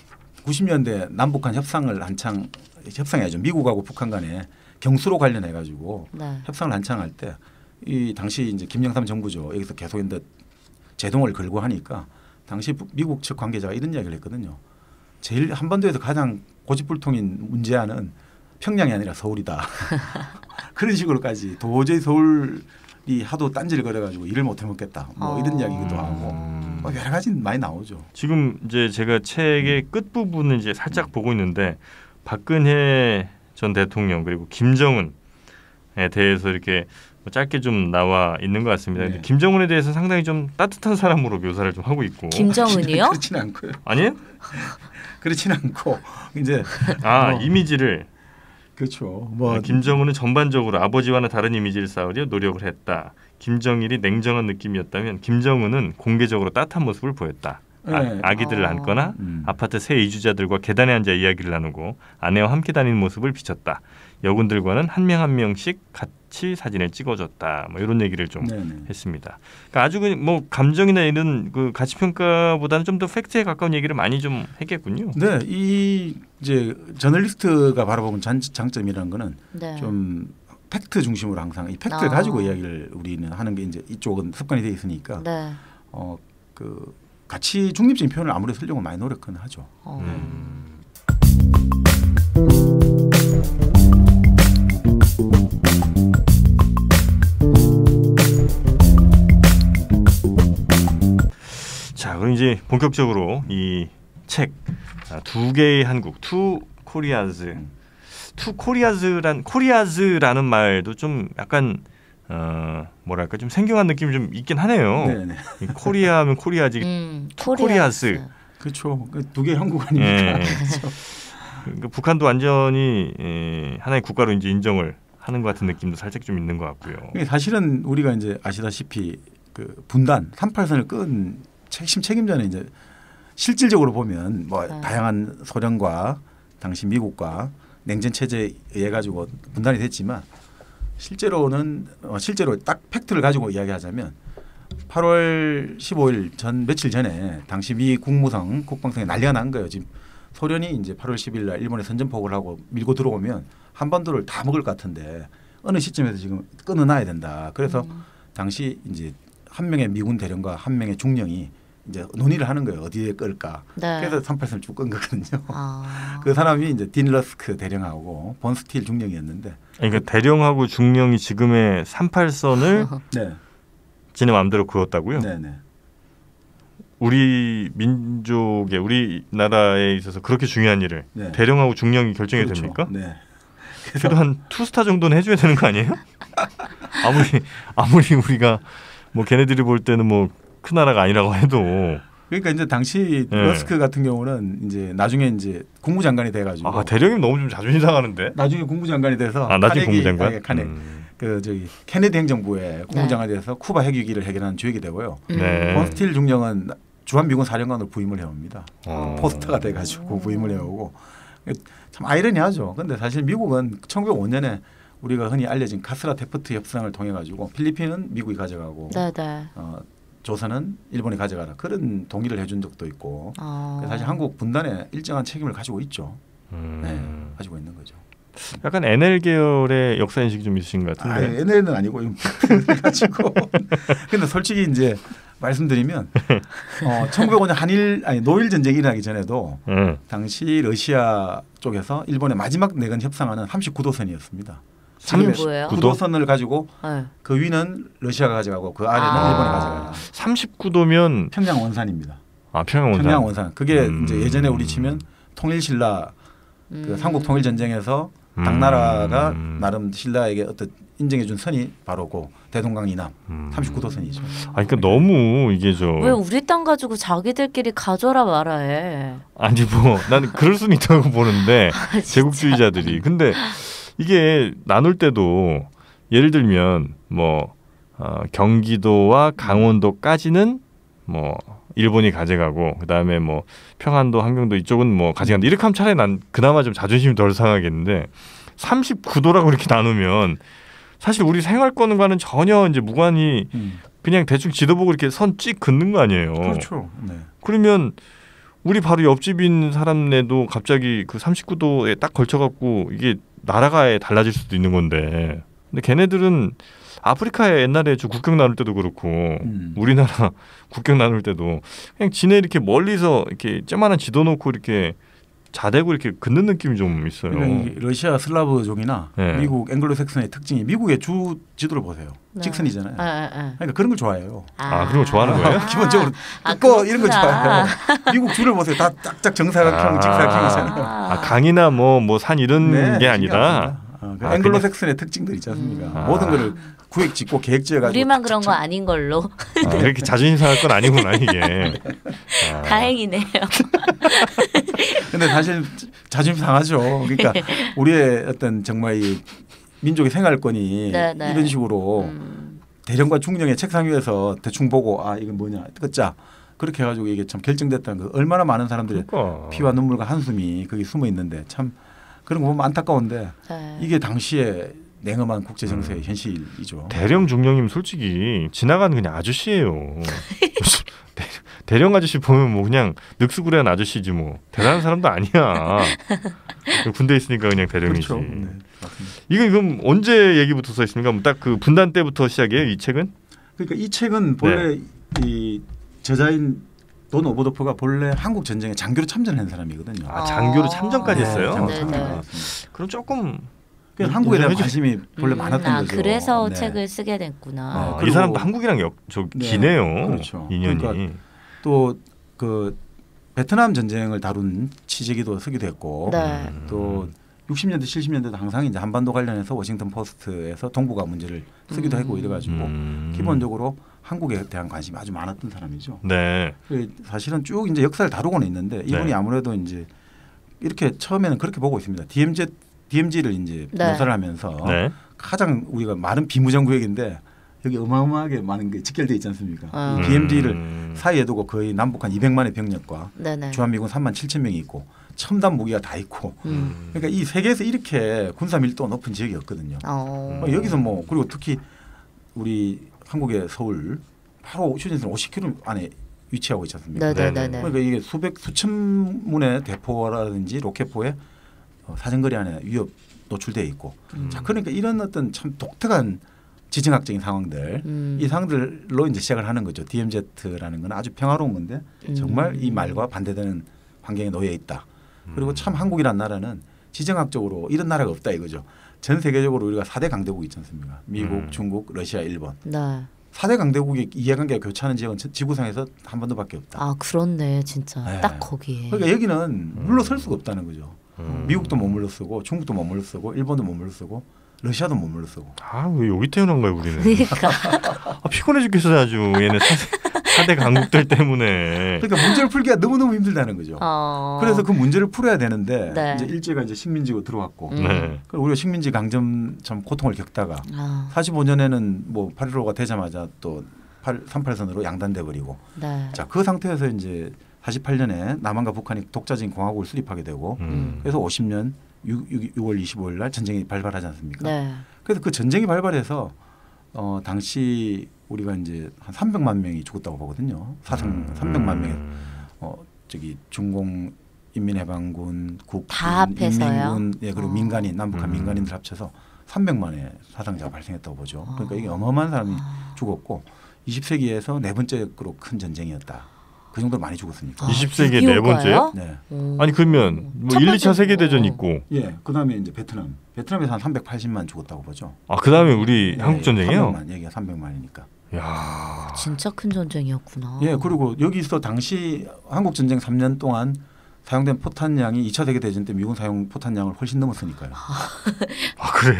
90년대 남북한 협상을 한창 협상해야죠. 미국하고 북한 간에 경수로 관련해 가지고 협상을 한창 할 때 이 당시 이제 김영삼 정부죠. 여기서 계속 이제 제동을 걸고 하니까 당시 미국 측 관계자가 이런 이야기를 했거든요. 제일 한반도에서 가장 고집불통인 문제안은 평양이 아니라 서울이다. 그런 식으로까지 도저히 서울 하도 딴지를 걸어가지고 일을 못 해먹겠다. 뭐 이런 이야기기도 하고 뭐 여러 가지 많이 나오죠. 지금 이제 제가 책의 끝 부분을 이제 살짝 보고 있는데 박근혜 전 대통령 그리고 김정은에 대해서 이렇게 짧게 좀 나와 있는 것 같습니다. 네. 김정은에 대해서 상당히 좀 따뜻한 사람으로 묘사를 좀 하고 있고. 김정은이요? 그렇지는 않고요. 아니에요? 그렇지는 않고 이제 이미지를 그렇죠. 뭐 김정은은 전반적으로 아버지와는 다른 이미지를 쌓으려 노력을 했다. 김정일이 냉정한 느낌이었다면 김정은은 공개적으로 따뜻한 모습을 보였다. 네. 아기들을 안거나 아파트 새 이주자들과 계단에 앉아 이야기를 나누고 아내와 함께 다니는 모습을 비쳤다. 여군들과는 한 명 한 명씩 같이 사진을 찍어줬다. 뭐 이런 얘기를 좀 했습니다. 그러니까 아주 뭐 감정이나 이런 그 가치 평가보다는 좀 더 팩트에 가까운 얘기를 많이 좀 했겠군요. 네, 이 이제 저널리스트가 바라보는 장점이라는 거는 네. 좀 팩트 중심으로 항상 이 팩트를 가지고 이야기를 우리는 하는 게 이제 이쪽은 습관이 돼 있으니까 네. 그 같이 중립적인 표현을 아무래도 쓰려고 많이 노력은 하죠. 자, 그럼 이제 본격적으로 이 책 두 개의 한국, 투 코리아즈라는 말도 좀 약간 뭐랄까 좀 생경한 느낌이 좀 있긴 하네요. 네네. 코리아하면 코리아지, 코리아즈. 그렇죠. 두 개의 한국 아닙니까? 그렇죠. 그러니까 북한도 완전히 하나의 국가로 이제 인정을 하는 것 같은 느낌도 살짝 좀 있는 것 같고요. 사실은 우리가 이제 아시다시피 그 분단 38선을 끈 핵심 책임자는 이제 실질적으로 보면 뭐 다양한 소련과 당시 미국과 냉전 체제에 의해 가지고 분단이 됐지만 실제로 딱 팩트를 가지고 이야기하자면 8월 15일 전 며칠 전에 당시 미 국무성 국방성에 난리가 난 거예요. 지금 소련이 이제 8월 10일 날 일본에 선전포고를 하고 밀고 들어오면 한반도를 다 먹을 것 같은데 어느 시점에서 지금 끊어놔야 된다. 그래서 당시 이제 한 명의 미군 대령과 한 명의 중령이 이제 논의를 하는 거예요. 어디에 끌까. 네. 그래서 38선을 쭉 끈 거거든요. 그 사람이 이제 딘 러스크 대령하고 본 스틸 중령이었는데. 그러니까 대령하고 중령이 지금의 38선을 네. 지네 마음대로 그었다고요? 네네. 우리 민족의 우리나라에 있어서 그렇게 중요한 일을 대령하고 중령이 결정해야 그렇죠. 됩니까? 네. 그래도 한 투스타 정도는 해줘야 되는 거 아니에요? 아무리 우리가 뭐 걔네들이 볼 때는 뭐 큰 나라가 아니라고 해도. 그러니까 이제 당시 러스크 같은 경우는 이제 나중에 이제 국무장관이 돼가지고. 대령이 너무 좀 자존심 상하는데. 나중에 국무장관이 돼서. 나중에 국무장관. 케네디 행정부의 국무장관이 돼서 쿠바 핵위기를 해결하는 주역이 되고요. 네. 본 스틸 중령은 주한미군 사령관으로 부임을 해옵니다. 포스터가 돼가지고 부임을 해오고 참 아이러니하죠. 그런데 사실 미국은 1905년에 우리가 흔히 알려진 카스라 테프트 협상을 통해 가지고 필리핀은 미국이 가져가고 조선은 일본이 가져가라 그런 동의를 해준 적도 있고 사실 한국 분단에 일정한 책임을 가지고 있죠. 네, 가지고 있는 거죠. 약간 NL 계열의 역사 인식이 좀 있으신 것 같은데. NL은 아니고 가지고. 근데 솔직히 이제 말씀드리면 1905년 노일 전쟁이 일어나기 전에도 당시 러시아 쪽에서 일본의 마지막 내건 협상안은 39도선이었습니다. 뭐예요? 9도선을 가지고 그 위는 러시아가 가져가고 그 아래는 일본이 가져가요. 39도면 평양 원산입니다. 평양 원산. 그게 이제 예전에 우리 치면 통일신라 그 삼국 통일 전쟁에서 당나라가 나름 신라에게 어떤 인정해준 선이 바로고 대동강 이남 39도선이죠. 그러니까 너무 이게 왜 우리 땅 가지고 자기들끼리 가져라 말아해. 아니 뭐 나는 그럴 수는 있다고 보는데 제국주의자들이. 근데 이게 나눌 때도 예를 들면 뭐 경기도와 강원도까지는 뭐 일본이 가져가고 그다음에 뭐 평안도 한경도 이쪽은 뭐 가져간다. 이렇게 하면 차라리 난 그나마 좀 자존심이 덜 상하겠는데 39도라고 이렇게 나누면 사실 우리 생활권과는 전혀 이제 무관히 그냥 대충 지도 보고 이렇게 선 찍 긋는 거 아니에요. 그렇죠. 네. 그러면 우리 바로 옆집인 사람네도 갑자기 그 39도에 딱 걸쳐갖고 이게 나라가 달라질 수도 있는 건데. 근데 걔네들은 아프리카에 옛날에 국경 나눌 때도 그렇고 우리나라 국경 나눌 때도 그냥 지네 이렇게 멀리서 이렇게 쬐만한 지도 놓고 이렇게 자대고 이렇게 긋는 느낌이 좀 있어요. 그러니까 러시아 슬라브족이나 네. 미국 앵글로색슨의 특징이 미국의 주 지도를 보세요. 네. 직선이잖아요. 그러니까 그런 걸 좋아해요. 그런 걸 좋아하는 거예요? 기본적으로 이런 걸 좋아해요. 미국 줄을 보세요. 다 짝짝 정사각형, 직사각형이잖아요. 강이나 뭐 산 이런 네, 게 아니라 그 앵글로색슨의 특징들 있지 않습니까? 모든 걸 구획 짓고 계획 지어가지고 우리만 그런 거 아닌 걸로. 이렇게 자존심 상할 건 아니구나 이게. 다행이네요. 근데 사실 자존심 상하죠. 그러니까 우리의 어떤 정말 이 민족의 생활권이 네네. 이런 식으로 대령과 중령의 책상 위에서 대충 보고 이건 뭐냐 끄자 그렇게 해가지고 이게 참 결정됐다는 거 얼마나 많은 사람들의 피와 눈물과 한숨이 거기 숨어 있는데 참 그런 거 보면 안타까운데 네. 이게 당시에 냉엄한 국제 정세의 현실이죠. 대령 중령님 솔직히 지나가는 그냥 아저씨예요. 대령 아저씨 보면 뭐 그냥 늑수구레한 아저씨지 뭐 대단한 사람도 아니야. 군대 있으니까 그냥 대령이지. 그렇죠. 네, 이건 그럼 언제 얘기부터 써 있습니까? 딱 그 분단 때부터 시작이에요, 이 책은? 그러니까 이 책은 본래 이 저자인 돈 오버도프가 본래 한국 전쟁에 장교로 참전한 사람이거든요. 장교로 참전까지 했어요? 네. 그럼 조금 한국에 대한 관심이 본래 많았던 거죠. 그래서 책을 쓰게 됐구나. 이 사람도 한국이랑 기네요. 그렇죠. 인연이. 그러니까 또 그 베트남 전쟁을 다룬 취재기도 쓰기도 했고 또 60년대 70년대도 항상 이제 한반도 관련해서 워싱턴 포스트에서 동북아 문제를 쓰기도 하고 이래가지고 기본적으로 한국에 대한 관심이 아주 많았던 사람이죠. 네. 사실은 쭉 이제 역사를 다루고는 있는데 이분이 아무래도 이제 이렇게 처음에는 그렇게 보고 있습니다. DMZ를 이제 묘사를 하면서 가장 우리가 많은 비무장 구역인데 여기 어마어마하게 많은 게 직결되어 있지 않습니까? 이 DMZ를 사이에 두고 거의 남북 한 200만의 병력과 주한미군 3만 7천 명이 있고 첨단 무기가 다 있고 그러니까 이 세계에서 이렇게 군사 밀도가 높은 지역이 없거든요. 여기서 그리고 특히 우리 한국의 서울 바로 휴전선 50km 안에 위치하고 있지 않습니까? 그러니까 이게 수천 문의 대포라든지 로켓포에 사정거리 안에 위협 노출되어 있고 자 그러니까 이런 어떤 참 독특한 지정학적인 상황들 이 상황들로 이제 시작을 하는 거죠. DMZ라는 건 아주 평화로운 건데 정말 이 말과 반대되는 환경에 놓여 있다. 그리고 참 한국이란 나라는 지정학적으로 이런 나라가 없다 이거죠. 전 세계적으로 우리가 4대 강대국이 있지 않습니까? 미국, 중국, 러시아, 일본. 4대 강대국의 이해관계가 교차하는 지역은 지구상에서 한 번도밖에 없다. 그렇네 진짜. 딱 거기에. 그러니까 여기는 물러설 수가 없다는 거죠. 미국도 못 물러서고 중국도 못 물러서고 일본도 못 물러서고 러시아도 못 물러서고. 왜 여기 태어난 거야 우리는. 그러니까. 피곤해 죽겠어 아주 얘네 4대 강국들 때문에. 그러니까 문제를 풀기가 너무너무 힘들다는 거죠. 그래서 그 문제를 풀어야 되는데 이제 일제가 이제 식민지로 들어왔고 우리가 식민지 강점 참 고통을 겪다가 45년에는 뭐 8.15가 되자마자 또 38선으로 양단돼 버리고 자, 그 상태에서 이제 48년에 남한과 북한이 독자적인 공화국을 수립하게 되고 그래서 50년 6월 25일 날 전쟁이 발발하지 않습니까? 그래서 그 전쟁이 발발해서 당시 우리가 이제 한 300만 명이 죽었다고 보거든요. 사상 300만 명의 저기 중공 인민해방군, 국군, 인민군, 그리고 민간인, 남북한 민간인들 합쳐서 300만의 사상자가 발생했다고 보죠. 그러니까 이게 어마어마한 사람이 죽었고 20세기에서 네 번째로 큰 전쟁이었다. 그 정도로 많이 죽었으니까. 20세기 네 번째요? 네. 아니 그러면 뭐 1, 2차 세계 대전 있고. 그다음에 이제 베트남에서 한 380만 죽었다고 보죠. 그다음에 우리 한국 전쟁이요? 300만, 얘기가 300만이니까. 야, 진짜 큰 전쟁이었구나. 그리고 여기서 당시 한국 전쟁 3년 동안 사용된 포탄량이 2차 세계 대전 때 미군 사용 포탄량을 훨씬 넘었으니까요. 그래요?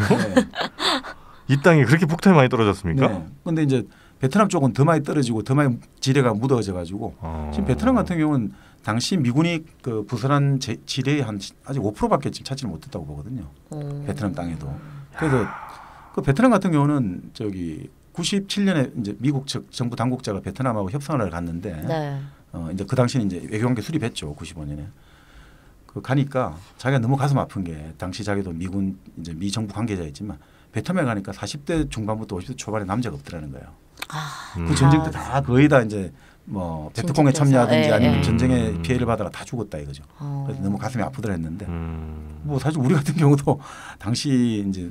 이 땅이 그렇게 폭탄이 많이 떨어졌습니까? 그런데 이제 베트남 쪽은 더 많이 떨어지고 더 많이 지뢰가 묻어져 가지고 지금 베트남 같은 경우는 당시 미군이 그 부설한 지뢰의 한 아직 5%밖에 지금 찾지를 못했다고 보거든요. 베트남 땅에도. 그래서 그 베트남 같은 경우는 저기 97년에 이제 미국 정부 당국자가 베트남하고 협상을 갔는데 이제 그 당시는 이제 외교관계 수립했죠. 95년에. 그 가니까 자기가 너무 가슴 아픈 게 당시 자기도 미군 이제 미 정부 관계자였지만 베트남에 가니까 40대 중반부터 50대 초반에 남자가 없더라는 거예요. 그 전쟁 때 다 거의 다 이제 뭐 베트콩에 참여하든지 아니면 전쟁에 피해를 받아가 다 죽었다 이거죠. 그래서 너무 가슴이 아프더라 했는데 뭐 사실 우리 같은 경우도 당시 이제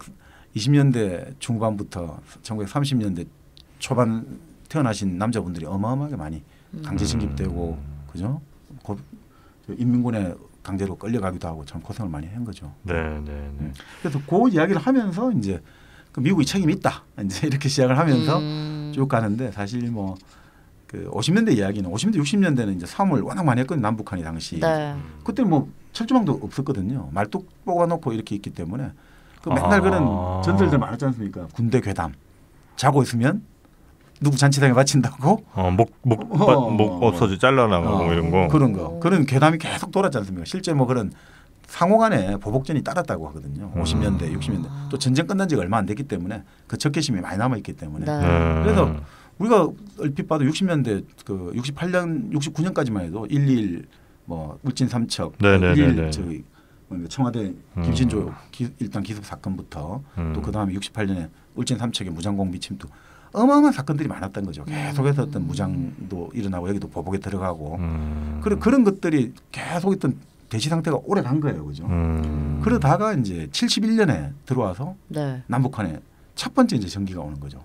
1920년대 중반부터 1930년대 초반 태어나신 남자분들이 어마어마하게 많이 강제 징집되고 그죠? 인민군에 강제로 끌려가기도 하고 참 고생을 많이 한 거죠. 네, 네, 네. 그래서 그 이야기를 하면서 이제 그 미국이 책임이 있다. 이제 이렇게 시작을 하면서 쭉 가는데 사실 뭐 그 50년대 이야기는 50년대 60년대는 이제 싸움을 워낙 많이 했거든요. 남북한이 당시. 네. 그때 뭐 철조망도 없었거든요. 말뚝 뽑아놓고 이렇게 있기 때문에 그 맨날 그런 전설들 많았지 않습니까? 군대 괴담. 자고 있으면 누구 잔치상에 바친다고? 목 없어져 잘라나가고 이런 거. 그런 거. 그런 괴담이 계속 돌았지 않습니까? 실제 뭐 그런 상호간에 보복전이 따랐다고 하거든요. 50년대, 60년대. 또 전쟁 끝난 지가 얼마 안 됐기 때문에 그 적개심이 많이 남아있기 때문에. 네. 그래서 우리가 얼핏 봐도 60년대 그 68년, 69년까지만 해도 1.1 뭐 울진 삼척, 1.1 저기 청와대 김신조 일단 기습 사건부터 또 그 다음에 68년에 울진 삼척의 무장공비 침투 어마어마한 사건들이 많았던 거죠. 계속해서 어떤 무장도 일어나고 여기도 보복에 들어가고 그런 것들이 계속 있던 대치 상태가 오래 간 거예요, 그죠? 그러다가 이제 71년에 들어와서 네. 남북한에 첫 번째 이제 전기가 오는 거죠.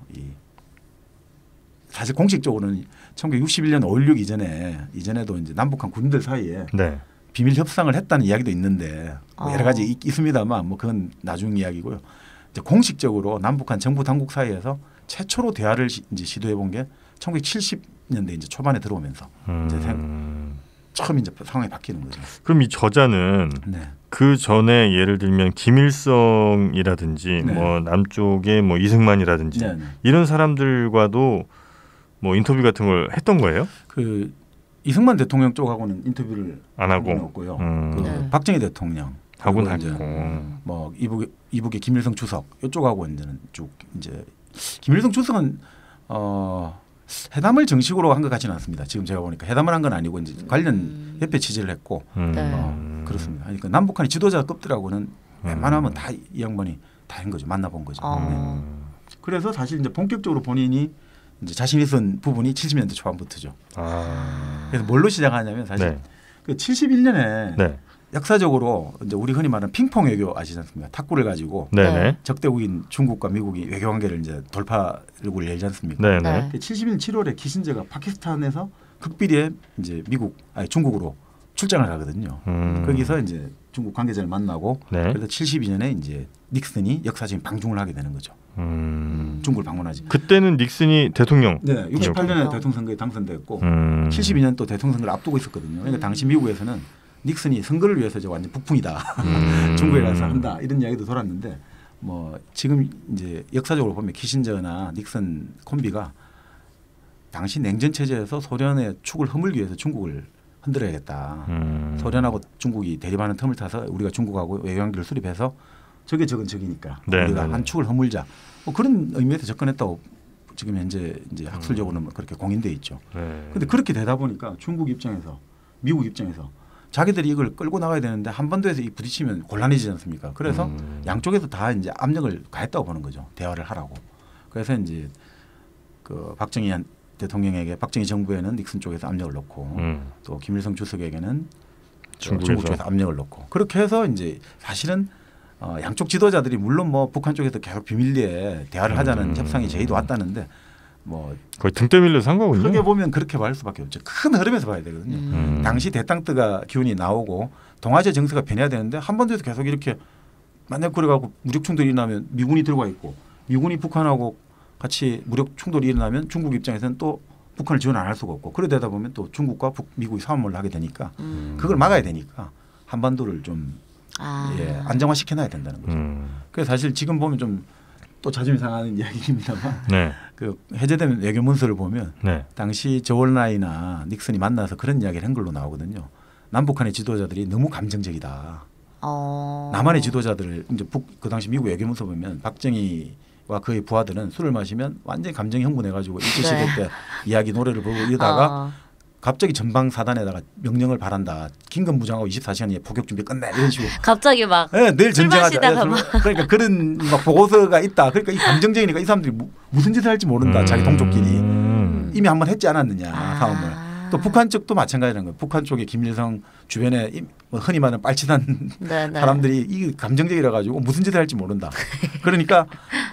사실 공식적으로는 1961년 5.16 이전에도 이제 남북한 군들 사이에 네. 비밀 협상을 했다는 이야기도 있는데 뭐 여러 가지 있습니다만 뭐 그건 나중 이야기고요. 이제 공식적으로 남북한 정부 당국 사이에서 최초로 대화를 이제 시도해 본 게 1970년대 이제 초반에 들어오면서 이제 처음 이제 상황이 바뀌는 거죠. 그럼 이 저자는 네. 그 전에 예를 들면 김일성이라든지 네. 뭐 남쪽의 뭐 이승만이라든지 네, 네. 이런 사람들과도 뭐 인터뷰 같은 걸 했던 거예요? 그 이승만 대통령 쪽하고는 인터뷰를 안 하고 없고요. 그 네. 박정희 대통령 하고는 이제 하고 뭐 이북의 김일성 주석 이쪽하고 이제는 쭉 이제 김일성 주석은 회담을 정식으로 한 것 같지는 않습니다. 지금 제가 보니까 회담을 한 건 아니고 이제 관련 협회 취재를 했고 그렇습니다. 그러니까 남북한의 지도자급들하고는 웬만하면 다 이 양반이 다 한 거죠. 만나본 거죠. 네. 그래서 사실 이제 본격적으로 본인이 이제 자신이 쓴 부분이 70년대 초반부터죠. 그래서 뭘로 시작하냐면 사실 네. 그 71년에 네. 역사적으로 이제 우리 흔히 말하는 핑퐁 외교 아시지 않습니까? 탁구를 가지고 네네. 적대국인 중국과 미국이 외교 관계를 이제 돌파를 열지 않습니까? 네네. 71년 7월에 키신저가 파키스탄에서 극비리에 이제 중국으로 출장을 가거든요. 거기서 이제 중국 관계자를 만나고 네. 그래서 72년에 이제 닉슨이 역사적인 방중을 하게 되는 거죠. 중국을 방문하지. 그때는 닉슨이 대통령. 네, 68년에 대통령 선거에 당선됐고 72년 또 대통령 선거를 앞두고 있었거든요. 그러니까 당시 미국에서는 닉슨이 선거를 위해서 이제 완전 북풍이다. 중국에 가서 한다. 이런 이야기도 돌았는데 뭐 지금 이제 역사적으로 보면 키신저나 닉슨 콤비가 당시 냉전 체제에서 소련의 축을 허물기 위해서 중국을 흔들어야겠다. 소련하고 중국이 대립하는 틈을 타서 우리가 중국하고 외교관계를 수립해서 적은 적이니까 네, 우리가 네, 한 축을 허물자. 뭐 그런 의미에서 접근했다고 지금 현재 이제 학술적으로는 그렇게 공인돼 있죠. 그런데 그렇게 되다 보니까 중국 입장에서 미국 입장에서 자기들이 이걸 끌고 나가야 되는데 한반도에서 부딪히면 곤란해지지 않습니까? 그래서 양쪽에서 다 이제 압력을 가했다고 보는 거죠. 대화를 하라고. 그래서 이제 그 박정희 대통령에게 박정희 정부에는 닉슨 쪽에서 압력을 넣고 또 김일성 주석에게는 중국 쪽에서 압력을 넣고 그렇게 해서 이제 사실은 양쪽 지도자들이 물론 뭐 북한 쪽에서 계속 비밀리에 대화를 하자는 협상이 제의도 왔다는데 뭐 거의 등 떠밀려서 한 거군요. 크게 보면 그렇게 말 수밖에 없죠. 큰 흐름에서 봐야 되거든요. 당시 대땅뜨가 기운이 나오고 동아시아 정세가 변해야 되는데 한반도에서 계속 이렇게 만약 그래가지고 무력 충돌이 일어나면 미군이 들어와 있고 미군이 북한하고 같이 무력 충돌이 일어나면 중국 입장에서는 또 북한을 지원 안 할 수가 없고 그러다 보면 또 중국과 미국이 싸움을 하게 되니까 그걸 막아야 되니까 한반도를 좀 안정화시켜놔야 된다는 거죠. 그래서 사실 지금 보면 좀 또 자존심 상하는 이야기입니다만 네. 그 해제된 외교 문서를 보면 네. 당시 조얼나이나 닉슨이 만나서 그런 이야기를 한 걸로 나오거든요. 남북한의 지도자들이 너무 감정적이다. 남한의 지도자들을 이제 그 당시 미국 외교 문서 보면 박정희와 그의 부하들은 술을 마시면 완전히 감정이 흥분해가지고 일제시대 때 이야기 노래를 부르고 이러다가 갑자기 전방 사단에다가 명령을 바란다. 긴급 무장하고 24시간 이내 포격 준비 끝내 이런 식으로. 갑자기 막 내일 전쟁하자. 그러니까 그런 막 보고서가 있다. 그러니까 이 감정적이니까 이 사람들이 무슨 짓을 할지 모른다. 자기 동족끼리 이미 한번 했지 않았느냐 싸움을. 또 북한 쪽도 마찬가지라는 거예요. 북한 쪽에 김일성 주변에 흔히 말하는 빨치산 사람들이 이 감정적이라 가지고 무슨 짓을 할지 모른다. 그러니까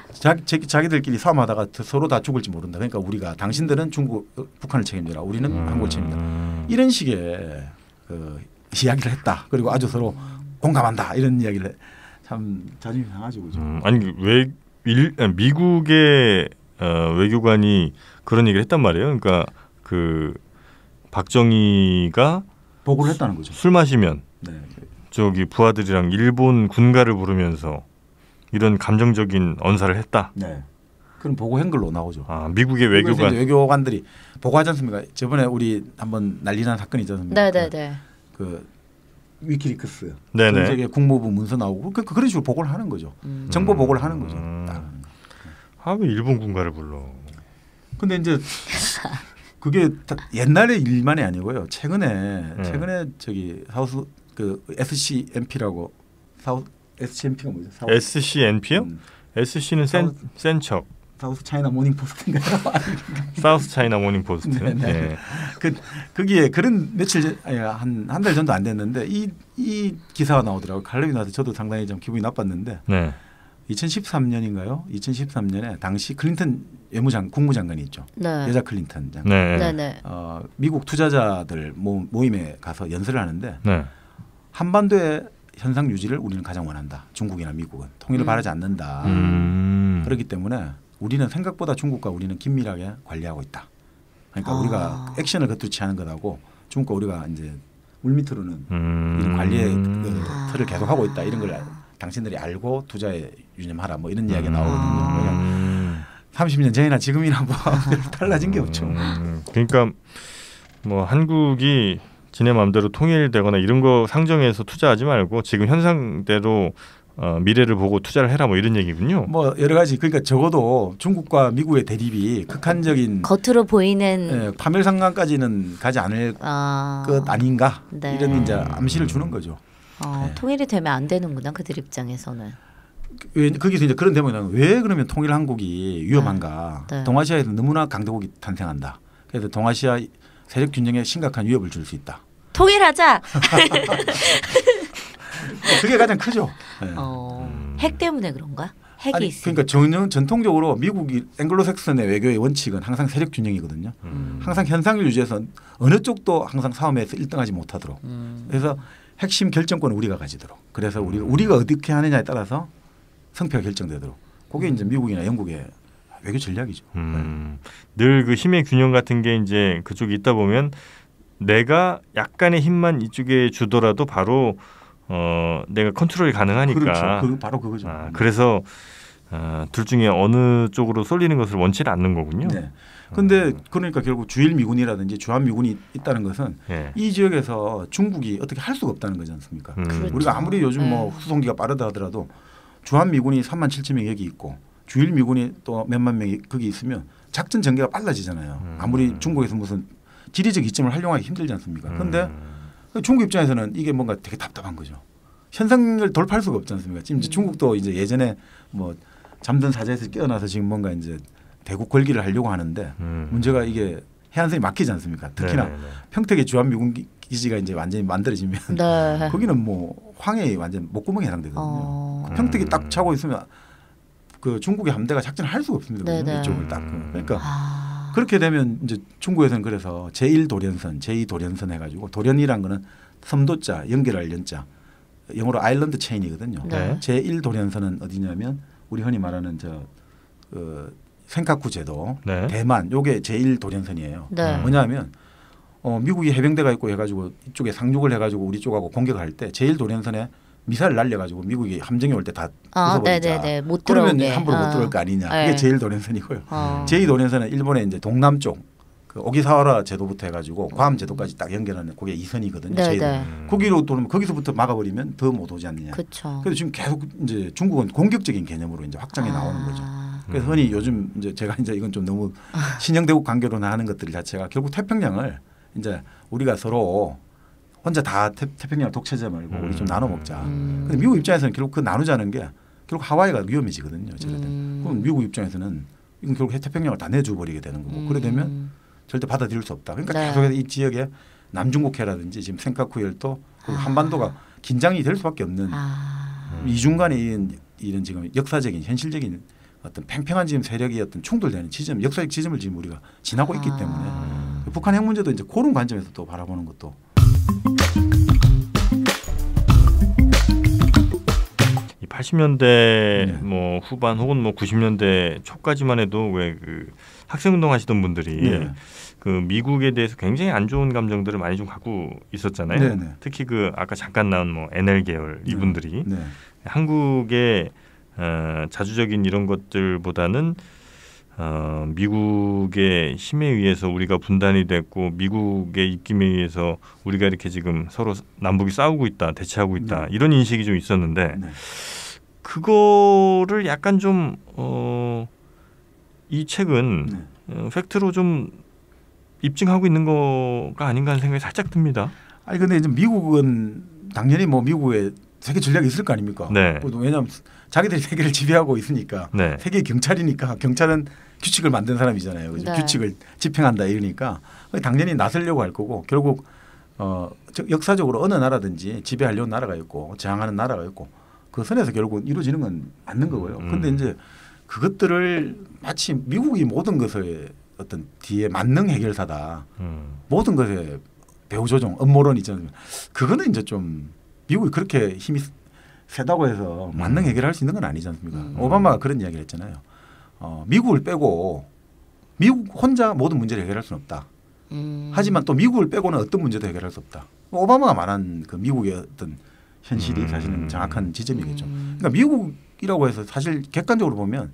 자기들끼리 싸움하다가 서로 다 죽을지 모른다. 그러니까 우리가 당신들은 북한을 책임져라. 우리는 한국을 책임져라. 이런 식의 그 이야기를 했다. 그리고 아주 서로 공감한다 이런 이야기를 참 자존심이 상하죠, 그죠? 아니 왜 미국의 외교관이 그런 얘기를 했단 말이에요. 그러니까 그 박정희가 보고를 했다는 거죠. 술 마시면 네. 저기 부하들이랑 일본 군가를 부르면서 이런 감정적인 언사를 했다. 네. 그럼 보고한 걸로 나오죠. 아, 미국의 외교관들이 보고하지 않습니까? 저번에 우리 한번 난리난 사건이 있지 않습니까? 네네네. 그 위키리크스 전 세계 국무부 문서 나오고 그런 식으로 보고를 하는 거죠. 정보 보고를 하는 거죠. 왜 일본 군가를 불러? 근데 이제 그게 옛날의 일만이 아니고요. 최근에 저기 사우스 그 SCMP라고 SCMP가 뭐죠? SCNP요? SC는 센 척. 사우스 차이나 모닝 포스트인가요? 사우스 차이나 모닝 포스트. 네. 거기에 그런 며칠 한 달 정도 안 됐는데 이 기사가 나오더라고요. 칼럼이 나서 저도 상당히 좀 기분이 나빴는데. 네. 2013년인가요? 2013년에 당시 클린턴 국무장관이 있죠. 네. 여자 클린턴 장관. 네. 미국 투자자들 모임에 가서 연설을 하는데 네. 한반도의 현상 유지를 우리는 가장 원한다. 중국이나 미국은 통일을 바라지 않는다. 그렇기 때문에 우리는 생각보다 중국과 우리는 긴밀하게 관리하고 있다. 그러니까 우리가 액션을 거두지 않은 것하고 중국과 우리가 이제 물밑으로는 이런 관리의 틀을 계속하고 있다. 이런 걸 당신들이 알고 투자에 유념하라. 뭐 이런 이야기가 나오거든요. 30년 전이나 지금이나 뭐 달라진 게 없죠. 그러니까 뭐 한국이 지네 마음대로 통일되거나 이런 거 상정해서 투자하지 말고 지금 현상대로 미래를 보고 투자를 해라 뭐 이런 얘기군요. 뭐 여러 가지 그러니까 적어도 중국과 미국의 대립이 극한적인 겉으로 보이는 파멸상강까지는 가지 않을 것 아닌가 네. 이런 이제 암시를 주는 거죠. 네. 통일이 되면 안 되는구나 그들 입장에서는. 거기서 이제 그런 대목이 왜 그러면 통일 한국이 위험한가? 네. 동아시아에서 너무나 강대국이 탄생한다. 그래서 동아시아 세력 균형에 심각한 위협을 줄 수 있다. 통일하자. 그게 가장 크죠. 네. 핵 때문에 그런가? 핵이 있으니까. 그러니까 전통적으로 미국이 앵글로색슨의 외교의 원칙은 항상 세력 균형이거든요. 항상 현상을 유지해서 어느 쪽도 항상 싸움에서 1등하지 못하도록. 그래서 핵심 결정권은 우리가 가지도록. 그래서 우리가 어떻게 하느냐에 따라서 성패가 결정되도록. 그게 이제 미국이나 영국의 외교 전략이죠. 늘 그 힘의 균형 같은 게 이제 그쪽에 있다 보면 내가 약간의 힘만 이쪽에 주더라도 바로 내가 컨트롤이 가능하니까. 그렇죠. 바로 그거죠. 그래서 둘 중에 어느 쪽으로 쏠리는 것을 원치 않는 거군요. 네. 근데 그러니까 결국 주일 미군이라든지 주한 미군이 있다는 것은 이 지역에서 중국이 어떻게 할 수가 없다는 거지 않습니까? 그렇죠. 우리가 아무리 요즘 뭐 수송기가 빠르다 하더라도 주한 미군이 37,000명 여기 있고 주일 미군이 또 몇만 명이 거기 있으면 작전 전개가 빨라지잖아요. 아무리 중국에서 무슨 지리적 이점을 활용하기 힘들지 않습니까? 그런데 중국 입장에서는 이게 뭔가 되게 답답한 거죠. 현상을 돌파할 수가 없지 않습니까? 지금 중국도 이제 예전에 뭐 잠든 사자에서 깨어나서 지금 뭔가 이제 대국 걸기를 하려고 하는데 문제가 이게 해안선이 막히지 않습니까? 특히나 평택의 주한 미군 기지가 이제 완전히 만들어지면 거기는 뭐 황해의 완전 목구멍에 해당되거든요. 평택이 딱 차고 있으면 그 중국의 함대가 작전을 할 수가 없습니다. 이쪽을 딱 그러니까 그렇게 되면 이제 중국에서는 그래서 제1도련선, 제2도련선 해가지고 도련이란 거는 섬도자, 연결할 연자, 영어로 아일랜드 체인이거든요. 제1도련선은 어디냐면 우리 흔히 말하는 센카쿠 제도, 대만, 요게 제1도련선이에요. 뭐냐면 미국이 해병대가 있고 해가지고 이쪽에 상륙을 해가지고 우리 쪽하고 공격할 때 제1도련선에 미사일 날려가지고 미국이 함정이 올 때 다 부숴버리자. 못 그러면 들어오게. 함부로 못 들어올 거 아니냐. 그게 제1도련선이고요. 제2도련선은 일본의 이제 동남쪽 그 오기사와라 제도부터 해가지고 괌 제도까지 딱 연결하는 그게 2선이거든요. 거기로 돌면 거기서부터 막아버리면 더 못 오지 않느냐. 그래서 지금 계속 이제 중국은 공격적인 개념으로 이제 확장해 나오는 거죠. 그래서 흔히 요즘 이제 제가 이제 이건 좀 너무 신형대국 관계로 하는 것들 자체가 결국 태평양을 이제 우리가 서로 혼자 다 태평양을 독차지하지 말고 우리 좀 나눠 먹자. 근데 미국 입장에서는 결국 그 나누자는 게 결국 하와이가 위험해지거든요. 그럼 미국 입장에서는 이건 결국 태평양을 다 내줘 버리게 되는 거고. 그래 되면 절대 받아들일 수 없다. 그러니까 계속해서 이 지역에 남중국해라든지 지금 센카쿠열도 한반도가 긴장이 될 수밖에 없는 이중간의 이런 지금 역사적인 현실적인 어떤 팽팽한 지금 세력이 어떤 충돌되는 지점, 역사적 지점을 지금 우리가 지나고 있기 때문에 북한 핵 문제도 이제 그런 관점에서 또 바라보는 것도 80년대 뭐 후반 혹은 뭐 90년대 초까지만 해도 왜 그 학생운동 하시던 분들이 그 미국에 대해서 굉장히 안 좋은 감정들을 많이 좀 갖고 있었잖아요. 특히 그 아까 잠깐 나온 뭐 NL 계열 이분들이 한국의 자주적인 이런 것들보다는 미국의 힘에 의해서 우리가 분단이 됐고 미국의 입김에 의해서 우리가 이렇게 지금 서로 남북이 싸우고 있다, 대치하고 있다 이런 인식이 좀 있었는데 그거를 약간 좀 이 책은 팩트로 좀 입증하고 있는 거가 아닌가 하는 생각이 살짝 듭니다. 아니 근데 이제 미국은 당연히 뭐 미국의 세계 전략이 있을 거 아닙니까? 왜냐하면 자기들이 세계를 지배하고 있으니까 세계 경찰이니까 경찰은 규칙을 만든 사람이잖아요. 그죠? 규칙을 집행한다 이러니까 당연히 나서려고 할 거고 결국 역사적으로 어느 나라든지 지배하려는 나라가 있고 저항하는 나라가 있고 그 선에서 결국 이루어지는 건 맞는 거고요. 그런데 이제 그것들을 마치 미국이 모든 것을 어떤 뒤에 만능 해결사다. 모든 것에 배후 조종, 음모론 있잖아요. 그거는 이제 좀 미국이 그렇게 힘이 세다고 해서 만능 해결할 수 있는 건 아니지 않습니까? 오바마가 그런 이야기를 했잖아요. 미국을 빼고 미국 혼자 모든 문제를 해결할 수는 없다. 하지만 또 미국을 빼고는 어떤 문제도 해결할 수 없다. 오바마가 말한 그 미국의 어떤 현실이 사실은 정확한 지점이겠죠. 그러니까 미국이라고 해서 사실 객관적으로 보면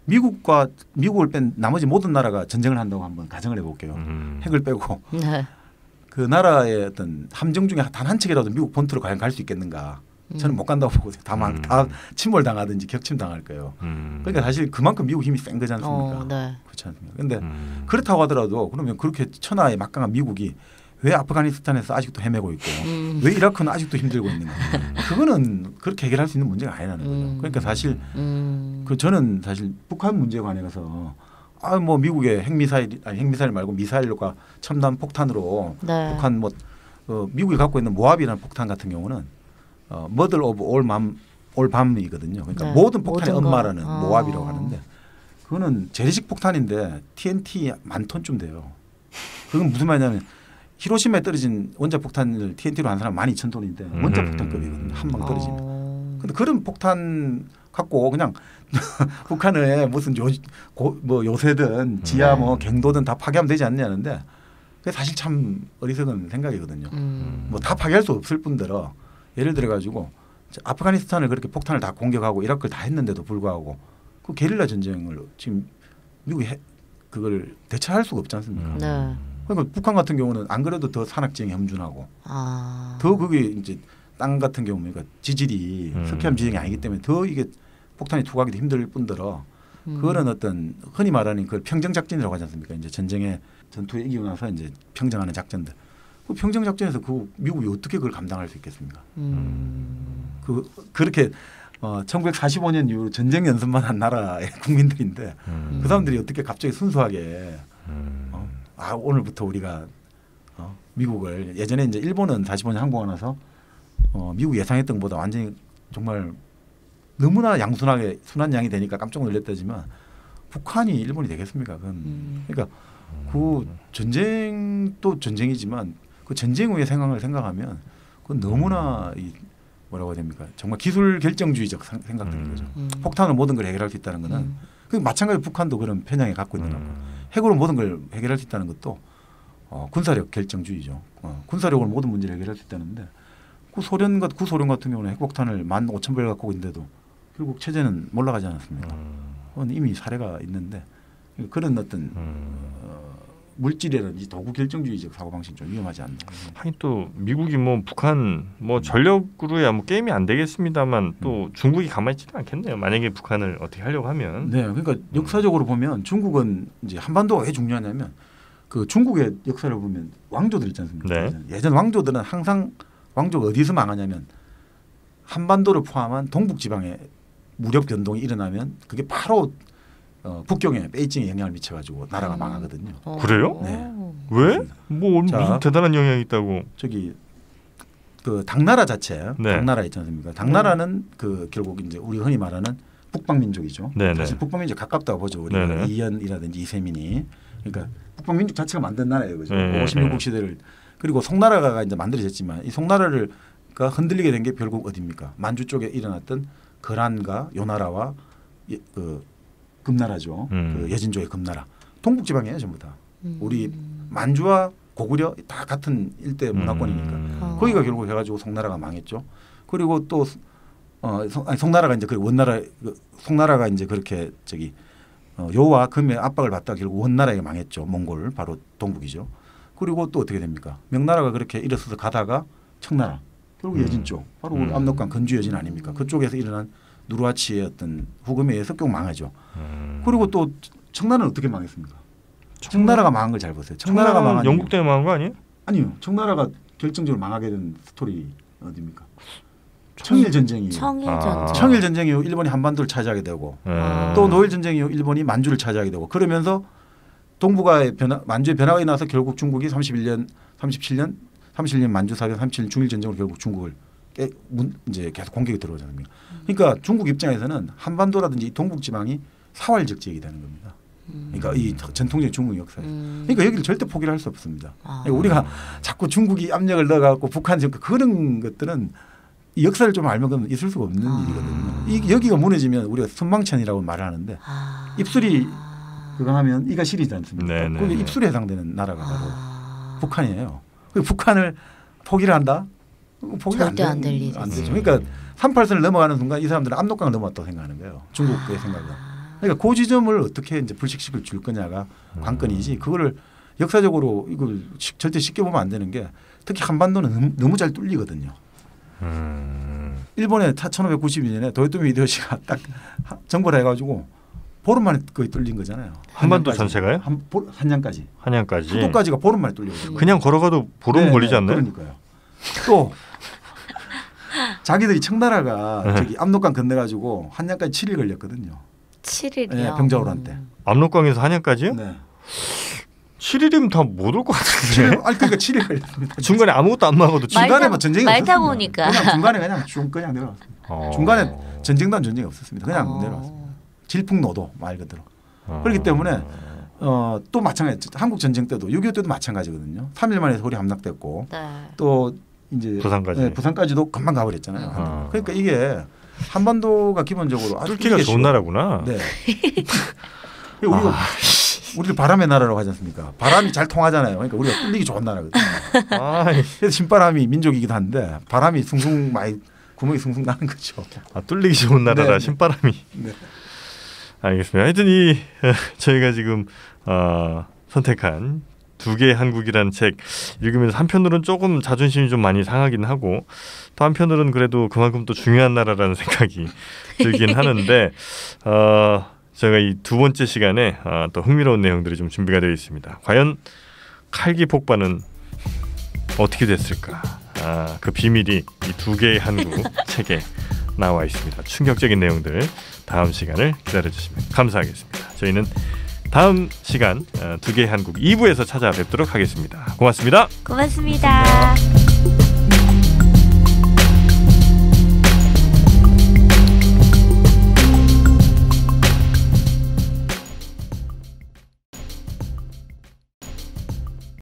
미국을 뺀 나머지 모든 나라가 전쟁을 한다고 한번 가정을 해볼게요. 핵을 빼고 그 나라의 어떤 함정 중에 단 한 척이라도 미국 본토로 과연 갈 수 있겠는가? 저는 못 간다고 보거든요. 다 침몰당하든지 격침당할 거예요. 그러니까 사실 그만큼 미국 힘이 센 거지 않습니까? 그렇지 않습니까? 그런데 그렇다고 하더라도 그러면 그렇게 천하의 막강한 미국이 왜 아프가니스탄에서 아직도 헤매고 있고 왜 이라크는 아직도 힘들고 있는가? 그거는 그렇게 해결할 수 있는 문제가 아니라는 거죠. 그러니까 사실 저는 사실 북한 문제에 관해서 뭐 미국의 핵미사일 말고 미사일과 첨단 폭탄으로 북한 미국이 갖고 있는 모압이라는 폭탄 같은 경우는 mother of all bomb이거든요. 그러니까 모든 폭탄의 엄마라는 모압이라고 하는데 그거는 재래식 폭탄인데 TNT 10,000톤쯤 돼요. 그건 무슨 말이냐면 히로시마에 떨어진 원자폭탄을 TNT로 한 사람 12,000톤인데 원자폭탄급이거든요. 한 방 떨어지면. 근데 그런 폭탄 갖고 그냥 북한에 무슨 요새든 지하 뭐 갱도든 다 파괴하면 되지 않냐는데 그게 사실 참 어리석은 생각이거든요. 뭐 다 파괴할 수 없을 뿐더러 예를 들어 가지고 아프가니스탄을 그렇게 폭탄을 다 공격하고 이라크를 다 했는데도 불구하고 그 게릴라 전쟁을 지금 미국이 그걸 대처할 수가 없지 않습니까? 그러니까 북한 같은 경우는 안 그래도 더 산악지형이 험준하고 더 그게 이제 땅 같은 경우 그러니까 지질이 석회암 지형이 아니기 때문에 더 이게 폭탄이 투과하기도 힘들 뿐더러 그거는 어떤 흔히 말하는 그걸 평정 작전이라고 하지 않습니까? 이제 전투에 이기고 나서 이제 평정하는 작전들. 그 평정 작전에서 그 미국이 어떻게 그걸 감당할 수 있겠습니까? 그렇게 1945년 이후로 전쟁 연습만 한 나라의 국민들인데 그 사람들이 어떻게 갑자기 순수하게 오늘부터 우리가 미국을 예전에 이제 일본은 45년 항공하고 나서 미국 예상했던 것보다 완전히 정말 너무나 양순하게 순한 양이 되니까 깜짝 놀랐다지만 북한이 일본이 되겠습니까? 그러니까 그 전쟁도 전쟁이지만 그 전쟁 후의 상황을 생각하면 그건 너무나 뭐라고 해야 됩니까? 정말 기술 결정주의적 생각들인 거죠. 폭탄으로 모든 걸 해결할 수 있다는 거는 마찬가지로 북한도 그런 편향을 갖고 있는 거고 핵으로 모든 걸 해결할 수 있다는 것도 군사력 결정주의죠. 군사력으로 모든 문제를 해결할 수 있다는데 구소련 같은 경우는 핵폭탄을 15,000발 갖고 있는데도 결국 체제는 몰락하지 않았습니까? 그건 이미 사례가 있는데 그런 어떤 물질이라든지 도구 결정주의적 사고방식이 좀 위험하지 않나. 하긴 또 미국이 뭐 북한 뭐 전력으로야 뭐 게임이 안 되겠습니다만 또 중국이 가만히 있지는 않겠네요. 만약에 북한을 어떻게 하려고 하면. 네, 그러니까 역사적으로 보면 중국은 이제 한반도가 왜 중요하냐면 그 중국의 역사를 보면 왕조들 있지 않습니까? 예전 왕조들은 항상 왕조가 어디서 망하냐면 한반도를 포함한 동북 지방에 무력 변동이 일어나면 그게 바로 북경에 베이징에 영향을 미쳐가지고 나라가 망하거든요. 그래요? 네. 왜? 뭐 무슨 대단한 영향이 있다고? 저기 그 당나라 자체, 당나라 있지 않습니까? 당나라는 그 결국 이제 우리 흔히 말하는 북방민족이죠. 사실 북방민족 가깝다고 보죠. 우리 이연이라든지 이세민이. 그러니까 북방민족 자체가 만든 나라예요, 그죠? 56국 시대를 그리고 송나라가 이제 만들어졌지만 이 송나라가 흔들리게 된 게 결국 어디입니까? 만주 쪽에 일어났던 거란과 요나라와 그 금나라죠. 그 여진족의 금나라. 동북지방이에요 전부 다. 우리 만주와 고구려 다 같은 일대 문화권이니까 거기가 결국 해가지고 송나라가 망했죠. 그리고 또 송나라가 이제 그 원나라 송나라가 이제 그렇게 요와 금의 압박을 받다 결국 원나라에 망했죠. 몽골 바로 동북이죠. 그리고 또 어떻게 됩니까? 명나라가 그렇게 일어서서 가다가 청나라 결국 여진 쪽 바로 압록강 건주 여진 아닙니까? 그쪽에서 일어난 누르하치의 어떤 후금에 의해서 꼭 망하죠. 그리고 또 청나라는 어떻게 망했습니까? 청나라가 망한 걸 잘 보세요. 청나라가 망한 영국 때문에 망한 거 아니에요? 아니요. 청나라가 결정적으로 망하게 된 스토리 어디입니까? 청일 전쟁이 청일 전쟁 이후 일본이 한반도를 차지하게 되고 또 노일 전쟁 이후 일본이 만주를 차지하게 되고 그러면서 동북아의 만주의 변화가 일어나서 결국 중국이 37년 만주 사변 37년 중일 전쟁으로 결국 중국을 이제 계속 공격이 들어오잖아요. 그러니까 중국 입장에서는 한반도라든지 동북 지방이 사활적 지역이 되는 겁니다. 그러니까 이 전통적인 중국 역사에서. 그러니까 여기를 절대 포기를 할 수 없습니다. 그러니까 우리가 자꾸 중국이 압력을 넣어갖고 북한 그런 것들은 이 역사를 좀 알면 있을 수가 없는 일이거든요. 여기가 무너지면 우리가 선망천이라고 말하는데 입술이 그거 하면 이가 시리지 않습니까? 그게 입술에 해당되는 나라가 바로 북한이에요. 북한을 포기를 한다? 포기가 절대 안 될 일이죠. 안 되죠. 그러니까 38선을 넘어가는 순간 이 사람들은 압록강을 넘어왔다고 생각하는 거예요. 중국의 생각은. 그러니까 그 지점을 어떻게 이제 불식시킬 줄 거냐가 관건이지. 그거를 역사적으로 이걸 절대 쉽게 보면 안 되는 게 특히 한반도는 너무 잘 뚫리거든요. 일본에 1592년에 도요토미 히데요시가 딱 정벌을 해가지고 보름 만에 거의 뚫린 거잖아요. 한반도 전체가요? 한양까지. 수도까지가 보름 만에 뚫리거든요. 그냥 걸어가도 보름 걸리지 않나요? 그러니까요. 또 자기들이 청나라가 저기 압록강 건너가지고 한양까지 7일 걸렸거든요. 7일이요? 네, 병자호란 때. 압록강에서 한양까지요? 네. 7일이면 다 못 올 것 같은데. 아니 그러니까 7일 걸렸습니다. 중간에 아무것도 안 나가도 중간에 뭐 전쟁이 말 없었습니다. 타고 오니까. 그냥 중간에 그냥 내려왔습니다. 중간에 전쟁도 한 전쟁이 없었습니다. 그냥 내려왔습니다. 질풍노도 말 그대로. 그렇기 때문에 또 마찬가지. 한국 전쟁 때도 6.25 때도 마찬가지거든요. 3일 만에 서울이 함락됐고 또 이제 부산까지도 금방 가버렸잖아요. 그러니까 이게 한반도가 기본적으로 뚫기가 좋은 나라구나. 네. 우리를 바람의 나라라고 하지 않습니까? 바람이 잘 통하잖아요. 그러니까 우리가 뚫리기 좋은 나라거든요. 그래서 신바람이 민족이기도 한데 바람이 숭숭 많이 구멍이 숭숭 나는 거죠. 뚫리기 좋은 나라라 신바람이. 네. 알겠습니다. 하여튼 저희가 지금 선택한 두 개의 한국이라는 책 읽으면서 한편으로는 조금 자존심이 좀 많이 상하긴 하고 또 한편으로는 그래도 그만큼 또 중요한 나라라는 생각이 들긴 하는데 저희가 이 두 번째 시간에 또 흥미로운 내용들이 좀 준비가 되어 있습니다. 과연 칼기 폭발은 어떻게 됐을까? 그 비밀이 이 두 개의 한국 책에 나와 있습니다. 충격적인 내용들 다음 시간을 기다려주시면 감사하겠습니다. 저희는 다음 시간 두 개의 한국 2부에서 찾아뵙도록 하겠습니다. 고맙습니다. 고맙습니다.